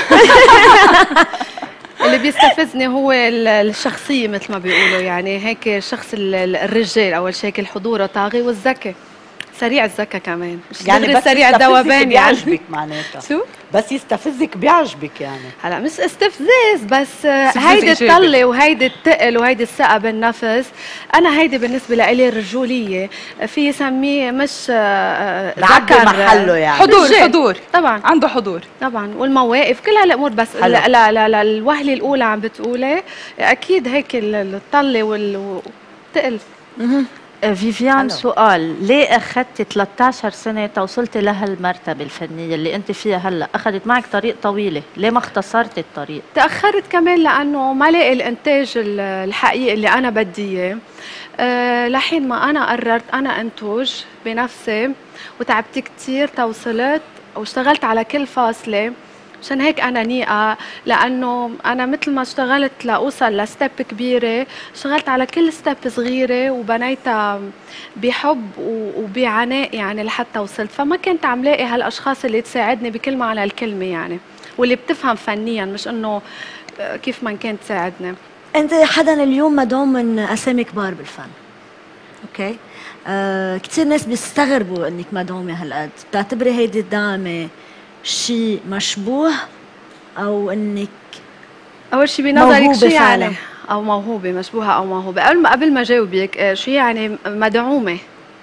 اللي بيستفزني هو الشخصية مثل ما بيقولوا، يعني هيك الشخص الرجال أول شيء هيك الحضور طاغي والذكي سريع الذكاء كمان، مش يعني بس سريع الذوبان. بيعجبك يعني معناتها شو؟ بس يستفزك بيعجبك يعني؟ هلا مش استفزاز بس هيدي الطلة وهيدي الثقل وهيدي الثقة بالنفس. أنا هيدي بالنسبة لإلي الرجولية في يسميه مش ذكر محله يعني حضور. حضور طبعا عنده حضور طبعا والمواقف كل هالأمور. بس لا لا لا, لا الوهلة الأولى عم بتقولي أكيد هيك الطلة والثقل. فيفيان سؤال، ليه اخذتي ثلاثة عشر سنه توصلتي لهالمرتبه الفنيه اللي انت فيها هلا؟ اخذت معك طريق طويله، ليه ما اختصرتي الطريق؟ تاخرت كمان لانه ما لاقي الانتاج الحقيقي اللي انا بدي اياه. أه لحين ما انا قررت انا انتج بنفسي وتعبت كثير توصلت واشتغلت على كل فاصله. عشان هيك أنا نيقة، لأنه أنا مثل ما اشتغلت لأوصل لستيب كبيرة اشتغلت على كل ستيب صغيرة وبنيتها بحب وبعناء يعني لحتى وصلت. فما كنت عم لاقي هالأشخاص اللي تساعدني بكل معنى الكلمة يعني، واللي بتفهم فنيا مش إنه كيف ما كانت تساعدني. أنت حدا اليوم مدعوم من أسامي كبار بالفن، أوكي؟ آه كثير ناس بيستغربوا إنك مدعومة هالقد، بتعتبري هيدي الدعمة شيء مشبوه او انك اول شيء بنظرك شو يعني او موهوبه مشبوهه او موهوبه؟ قبل ما قبل ما جاوبك شو يعني مدعومه؟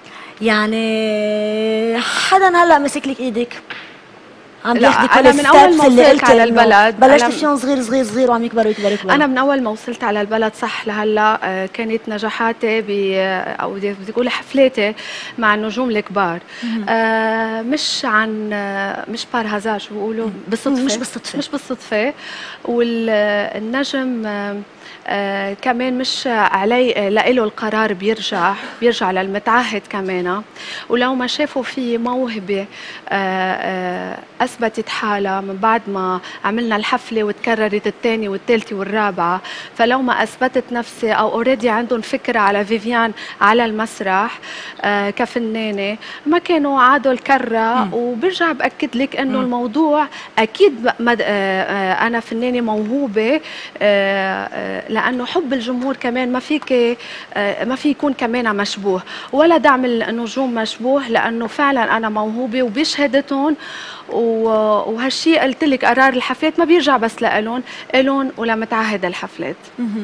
يعني حدا هلا مسك لك ايدك عم بياخذ كل من اول ما وصلت على البلد بلشت فيهم صغير صغير صغير وعم يكبروا يكبروا يكبروا. انا من اول ما وصلت على البلد صح لهلا كانت نجاحاتي ب او بدي اقول حفلاتي مع النجوم الكبار. آه مش عن مش بار هازار شو بيقولوا بالصدفه، مش بالصدفه مش بالصدفه. والنجم آه كمان مش علي لإله القرار بيرجع بيرجع للمتعهد كمان. ولو ما شافوا في موهبه آه آه اثبتت حالها من بعد ما عملنا الحفله وتكررت الثانيه والثالثه والرابعه، فلو ما اثبتت نفسي او اوريدي عندهم فكره على فيفيان على المسرح آه كفنانه ما كانوا عادوا الكره. وبرجع باكد لك انه الموضوع اكيد آه آه انا فنانه موهوبه آه آه لانه حب الجمهور كمان ما فيك ما في يكون كمان مشبوه ولا دعم النجوم مشبوه، لانه فعلا انا موهوبه وبشهادتهم و... وهالشيء قلت لك قرار الحفلات ما بيرجع بس لإلهم، إلهم ولمتعهد الحفلات.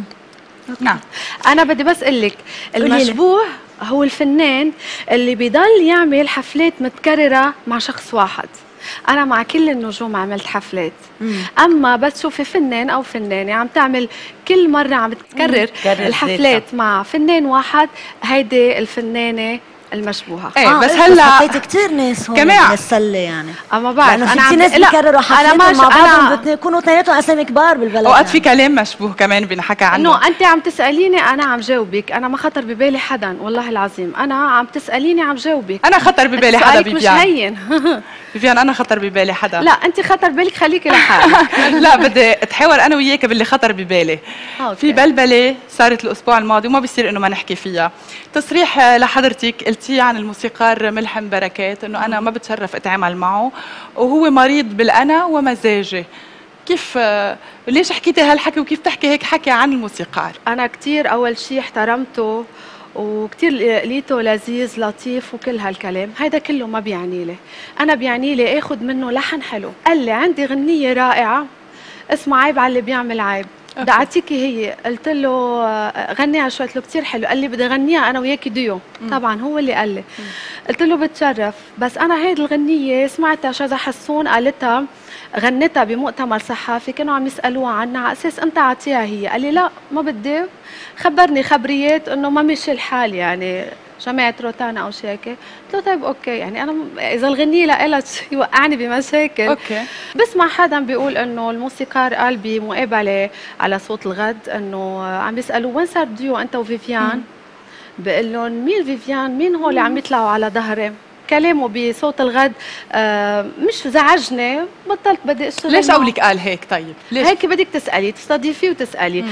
نعم. أنا بدي بس أقول لك المشبوه هو الفنان اللي بيضل يعمل حفلات متكررة مع شخص واحد. أنا مع كل النجوم عملت حفلات، مم. أما بس تشوفي فنان أو فنانة عم تعمل كل مرة عم تكرر الحفلات زيتا. مع فنان واحد، هيدي الفنانة المشبوهه. ايه آه بس هلا حطيت كثير ناس هون كمان السله يعني. اما بعرف انا في ناس بيكرروا حفلات مع بعض بيكونوا اثنيناتهم اسامي كبار بالبلد. اوقات في كلام مشبوه كمان بنحكى عنه. انه انت عم تساليني انا عم جاوبك، انا ما خطر ببالي حدا والله العظيم، انا عم تساليني عم جاوبك. انا خطر ببالي حدا بيبيان. مش هين بيبيان انا خطر ببالي حدا. لا انت خطر بالك خليكي لحالك. لا بدي اتحاور انا وياك باللي خطر ببالي. في بلبله صارت الاسبوع الماضي وما بيصير انه ما نحكي فيها. تصريح لحضرتك قلتيه عن الموسيقار ملحم بركات انه انا ما بتشرف اتعامل معه وهو مريض بالانا ومزاجي. كيف ليش حكيتي هالحكي وكيف تحكي هيك حكي عن الموسيقار؟ انا كثير اول شيء احترمته وكثير لقيته لذيذ لطيف وكل هالكلام، هيدا كله ما بيعني لي، انا بيعني لي اخذ منه لحن حلو. قال لي عندي غنيه رائعه اسمها عيب على اللي بيعمل عيب، بدي اعطيكي هي، قلت له غنيها شوي، قلت له كثير حلو، قال لي بدي غنيها انا وياكي ديو، طبعا هو اللي قال لي. قلت له بتشرف، بس انا هيدي الغنيه سمعتها شذا حسون قالتها غنتها بمؤتمر صحافي، كانوا عم يسالوها عنها على اساس انت اعطيها هي، قال لي لا ما بدي، خبرني خبريات انه ما مشي الحال يعني جماعة روتانا او شيء هيك. قلت له طيب اوكي، يعني انا اذا الغنية لها يوقعني بمشاكل اوكي. بسمع حدا بيقول انه الموسيقار قال بمقابلة على صوت الغد انه عم بيسالوا وين صار ديو انت وفيفيان؟ بقول لهم مين فيفيان؟ مين هو اللي عم يطلعوا على ظهري؟ كلامه بصوت الغد آه مش زعجني، بطلت بدي اشتغل. ليش قولك قال هيك طيب؟ ليش؟ هيك بدك تسالي، تستضيفيه وتسالي.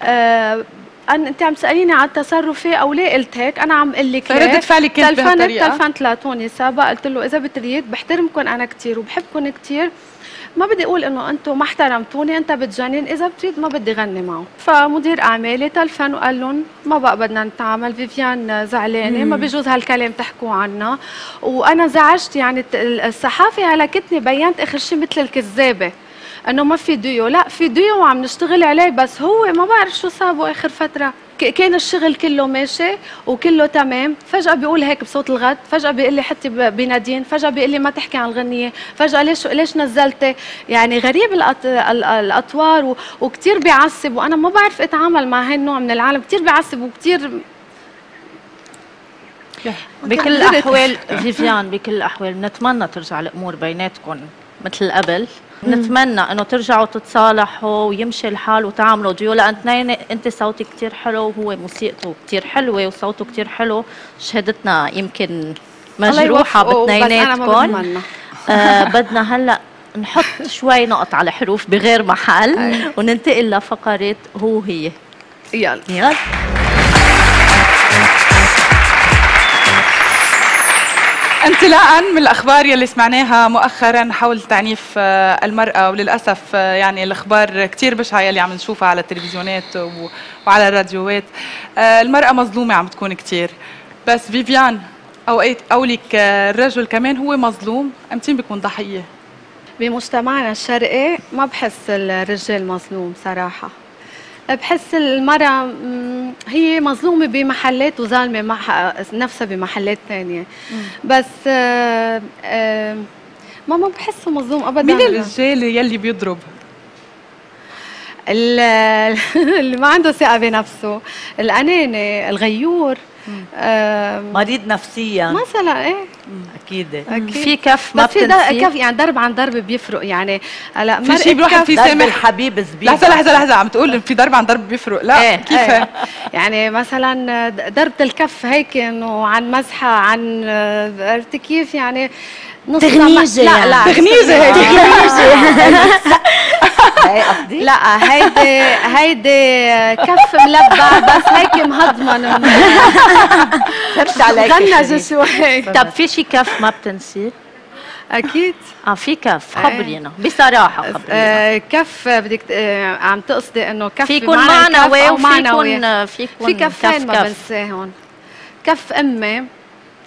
آه أنا أنت عم تسأليني عن تصرفي أو ليه قلت هيك؟ أنا عم أقول لك ردة فعلك كانت بهالطريقة؟ تلفنت لتوني سابق قلت له إذا بتريد بحترمكم أنا كثير وبحبكم كثير، ما بدي أقول إنه أنتم ما احترمتوني، أنت بتجنن، إذا بتريد ما بدي غني معه. فمدير أعمالي تلفن وقال لهم ما بقى بدنا نتعامل، فيفيان زعلانة، ما بيجوز هالكلام تحكوا عنا، وأنا زعجت يعني الصحافة هلكتني، بينت آخر شيء مثل الكذابة انه ما في ديو، لا في ديو وعم نشتغل عليه، بس هو ما بعرف شو صابه اخر فتره، كان الشغل كله ماشي وكله تمام، فجاه بيقول هيك بصوت الغد، فجاه بيقول لي حتى بنادين، فجاه بيقول لي ما تحكي عن الغنيه، فجاه ليش ليش نزلتي؟ يعني غريب الأط... الاطوار و... وكثير بيعصب، وانا ما بعرف اتعامل مع هالنوع النوع من العالم، كثير بيعصب وكثير بكل الاحوال. فيفيان بكل الاحوال بنتمنى ترجع الامور بيناتكم مثل قبل، نتمنى انه ترجعوا تتصالحوا ويمشي الحال وتعملوا ديو، لان اثنين انت صوتك كثير حلو وهو موسيقته كثير حلوه وصوته كثير حلو، شهادتنا يمكن مجروحه باثنيناتكم. آه بدنا هلا نحط شوي نقط على حروف بغير محل وننتقل لفقرات هو هي. يلا يلا انطلاقا من الاخبار يلي سمعناها مؤخرا حول تعنيف المراه، وللاسف يعني الاخبار كثير بشعه يلي عم نشوفها على التلفزيونات وعلى الراديوات، المراه مظلومه عم تكون كثير، بس فيفيان او قولك الرجل كمان هو مظلوم، امتين بيكون ضحيه؟ بمجتمعنا الشرقي ما بحس الرجال مظلوم صراحه، بحس المرأة هي مظلومة بمحلات وظالمة مع نفسها بمحلات ثانية، بس آآ آآ ما ما بحسه مظلوم أبدا. مين الرجال يلي بيضرب؟ اللي ما عنده ثقة بنفسه، الأناني، الغيور، مريض نفسيا مثلا. ايه اكيد. اكيد في كف ما بس في كف يعني ضرب عن ضرب بيفرق، يعني هلا في شيء الواحد في سامح الحبيب زبيب. لحظه لحظه لحظه عم تقول في ضرب عن ضرب بيفرق، لا ايه كيف ايه يعني مثلا ضربة الكف هيك انه عن مزحه، عن عرفتي كيف يعني نص تغنيجه، لا لا تغنيجه هيك تغنيجه لا هيدي هيدي كف ملبع بس هيك مهضمه فهمت عليك غنج شوي. طب في شي كف ما بتنسي؟ اكيد اه في كف، خبرينا بصراحه خبرينا. آه كف بدك آه عم تقصدي انه كف في يكون معنوي وفي يكون في في كفين ما بنساهم. كف امي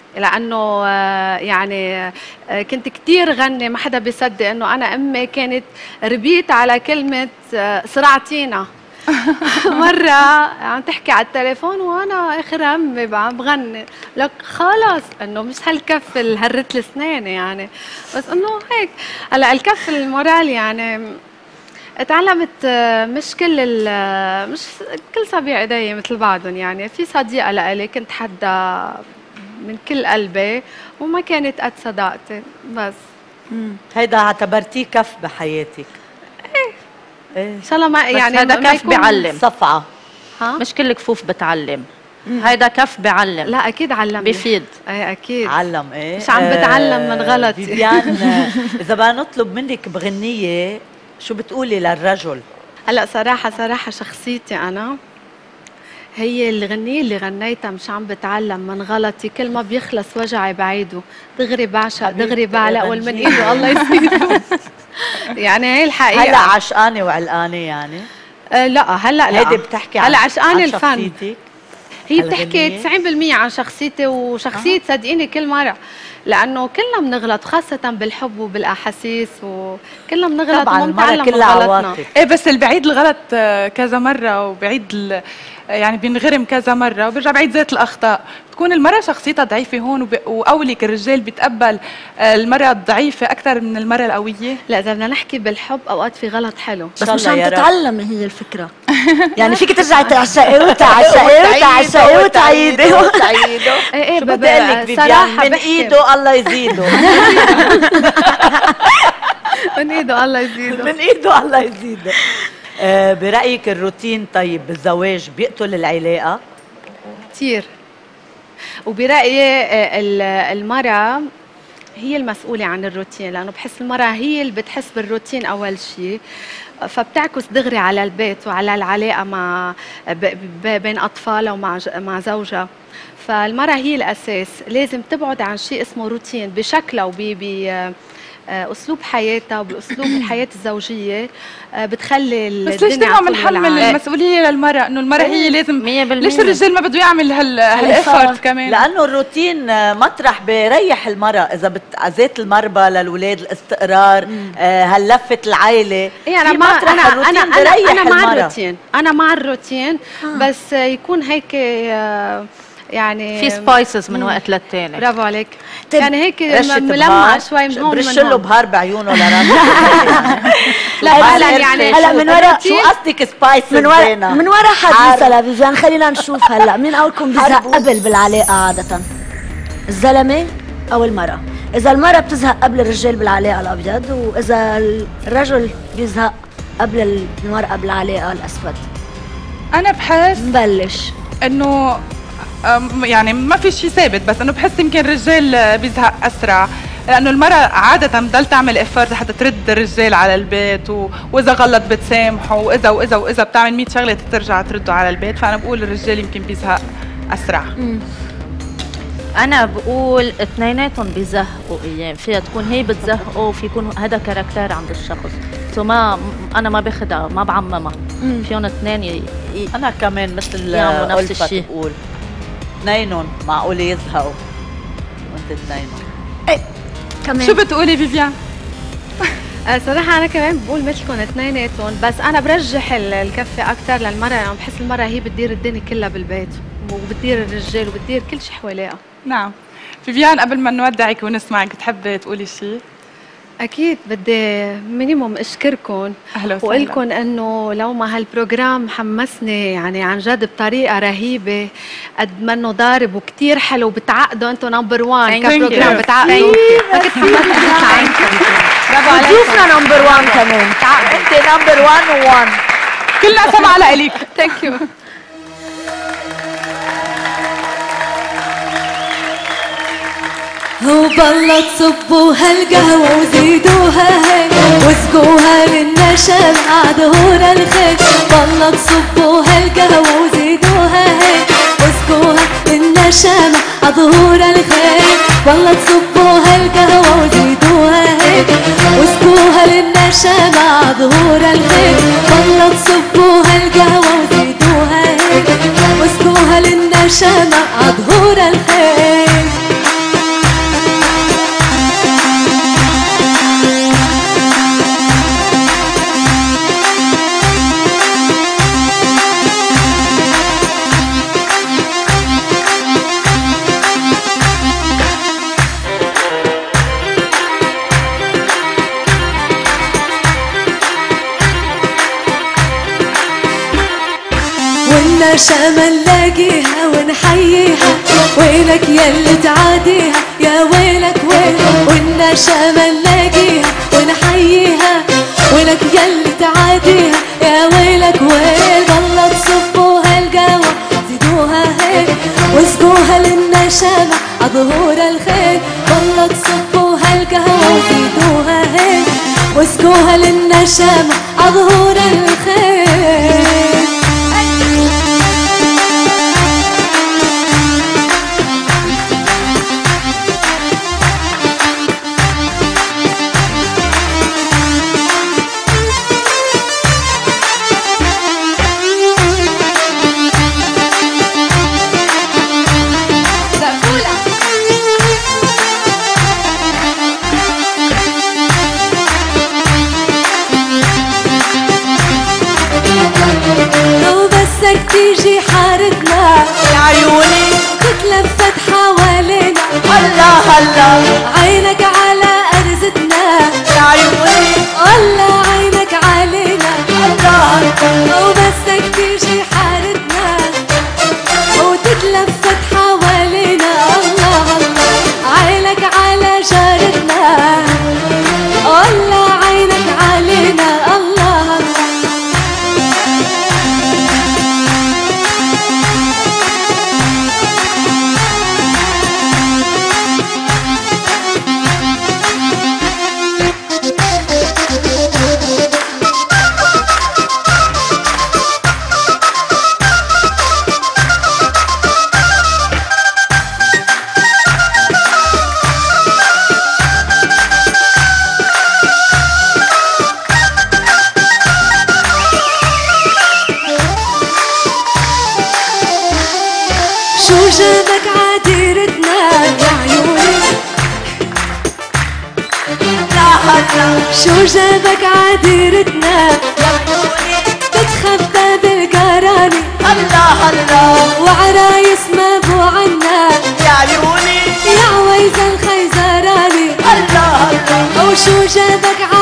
لانه آه، يعني آه، كنت كثير غني، ما حدا بيصدق انه انا امي كانت ربيت على كلمه آه، صراعتينا. مرة عم تحكي على التليفون وانا اخر همي عم بغني لك خلص انه مش هالكف هرت الاسنان يعني، بس انه هيك. هلا الكف المورال يعني تعلمت آه، مش كل ال- مش كل صبيع ايدي مثل بعضهم يعني. في صديقة لإلي كنت حدا من كل قلبي وما كانت قد صداقتي بس. هيدا اعتبرتيه كف بحياتك؟ ايه ان شاء الله ما يعني يعني هذا ما كف يكون بيعلم صفعة. ها؟ مش كل كفوف بتعلم. هيدا كف بيعلم. لا اكيد علمني. بيفيد. ايه اكيد علم. ايه مش عم بتعلم من غلطي. فيفيان، آه، اذا بدنا نطلب منك بغنية شو بتقولي للرجل؟ هلا صراحة صراحة شخصيتي أنا هي الغنية اللي غنيتها مش عم بتعلم من غلطي، كل ما بيخلص وجعي بعيده، دغري بعشق دغري بعلق والمن ايده الله يسيده. يعني هي الحقيقة. هلا عشقانة وعلقانة يعني؟ آه لا هلا لا. هيدي بتحكي عن هلا عشقانة عن الفن. شخصيتك؟ هي بتحكي الغنية؟ تسعين بالمية عن شخصيتي وشخصية آه. صدقيني كل مرة، لأنه كلنا بنغلط خاصة بالحب وبالأحاسيس وكلنا بنغلط طبعاً وما المرة بنتعلم من كلها غلطنا. عواطف. ايه بس اللي بعيد الغلط آه، كذا مره وبعيد ال- يعني بينغرم كذا مره وبيرجع بعيد ذات الاخطاء. بتكون المراه شخصيتها ضعيفه هون وب- واولك الرجال بيتقبل آه، المراه الضعيفه اكثر من المراه القويه. لا اذا بدنا نحكي بالحب اوقات في غلط حلو بس مش عم تتعلم هي الفكرة. يعني فيك ترجعي تعشقي وتعشقي وتعشقي وتعيدي وتعيده. ايه ايه شو بدي اقول لك فيفيان؟ من ايده الله يزيده. من ايده الله يزيده. من ايده الله يزيده. آه، برأيك الروتين طيب بالزواج بيقتل العلاقة؟ كثير. وبرأيي آه، ال- المرأة هي المسؤولة عن الروتين، لأنه بحس المرأة هي اللي بتحس بالروتين أول شيء، فبتعكس دغري على البيت وعلى العلاقة مع ب- ب- بين أطفالها ومع ج- مع زوجها. فالمرأة هي الأساس، لازم تبعد عن شيء اسمه روتين بشكلها وب اسلوب حياتها وباسلوب الحياه الزوجيه. آه، بتخلي بس ليش دائما بنحمل المسؤوليه للمراه انه المراه هي لازم مية بالمية. ليش الرجال ما بده يعمل هال هالافورت كمان؟ لانه الروتين آه، مطرح بيريح المراه، اذا بتعزيت المربى للاولاد الاستقرار آه، هاللفه العائله. إيه أنا في مع مطرح أنا الروتين أنا أنا, بيريح أنا مع المرأة. الروتين، أنا مع الروتين بس يكون هيك آه، يعني في سبايسز من وقت للتاني. برافو عليك. يعني هيك رشة ملمع بهار، شوي من هون برش من له هون. بهار بعيونه لراسه. لا فعلا يعني هلا من ورا شو قصدك سبايسز من ورا زينة؟ من ورا حديثة لفيفيان. خلينا نشوف هلا مين اولكم بيزهق قبل بالعلاقة عادة؟ الزلمة او المرأة؟ إذا المرأة بتزهق قبل الرجال بالعلاقة الأبيض، وإذا الرجل بيزهق قبل المرأة بالعلاقة الأسود. أنا بحس نبلش إنه أم، يعني ما في شيء ثابت، بس انه بحس يمكن الرجال بيزهق اسرع، لانه المراه عاده بتضل تعمل افورت لحتى ترد الرجال على البيت و... واذا غلط بتسامحه، واذا واذا واذا بتعمل مية شغله ترجع ترده على البيت، فانا بقول الرجال يمكن بيزهق اسرع. مم. انا بقول اثنيناتهم بيزهقوا ايام، فيها تكون هي بتزهقه وفي يكون هذا كاركتير عند الشخص، سو ما انا ما باخدها ما بعممها، فيهم اثنين ي... ي... انا كمان مثل يعملوا نفس ألفة الشيء. تقول اثنينهم معقول يزهقوا وانت اثنينهم. ايه كمان شو بتقولي فيفيان؟ آه، صراحة أنا كمان بقول مثلكم اثنيناتهم، بس أنا برجح ال- الكفة أكثر للمرأة، يعني بحس المرأة هي بتدير الدنيا كلها بالبيت وبتدير الرجال وبتدير كل شيء حواليها. نعم. فيفيان قبل ما نودعك ونسمعك بتحبي تقولي شيء؟ أكيد بدي مينيموم أشكركم أهلا وسهلا. وأقول لكم إنه لو ما هالبروجرام حمسني يعني عن جد بطريقة رهيبة، قد ما إنه ضارب وكتير حلو، بتعقدوا أنتم نمبر وان كبروجرام بتعقدوا، فكنت حمست عندكم. برافو عليكم. ضيوفنا نمبر وان كمان. انت نمبر وان وان. كلنا سبعة لإلك. ثانك يو. وبالله تصبوا هالقهوة وزيدوها هيك واسقوها للنشم عدهور الخير. بالله تصبوا هالقهوة وزيدوها هيك واسقوها للنشم عدهور الخير. بالله تصبوا هالقهوة وزيدوها هيك واسقوها للنشم عدهور الخير. بالله تصبوا هالقهوة وزيدوها هيك واسقوها للنشم عدهور الخير. والنشامة نلاقيها ونحييها، ويلك يلي تعاديها يا ويلك ويلك. والنشامة نلاقيها ونحييها، ويلك يلي تعاديها يا ويلك ويل. ضل تصبوا هالقهوة زيدوها هيك واسقوها للنشامة عظهور الخيل. ضل تصبوا هالقهوة وزيدوها هيك واسقوها للنشامة عظهور الخيل. لو بسك تيجي حارتنا يا عيوني تتلفت حوالينا، الله الله عينك على أرزتنا يا عيوني، الله عينك علينا، الله الله. لو بسك تيجي حارتنا وتتلفت حوالينا، الله الله عينك على جارتنا، الله عينك علينا، الله الله. شو جابك عديرتنا يا عيوني، شو جابك عديرتنا يا عيوني، تتخبى بالقراني، الله الله وعرايس ما بو عنا يا عيوني، يا عويز الخيزراني، الله الله. وشو جابك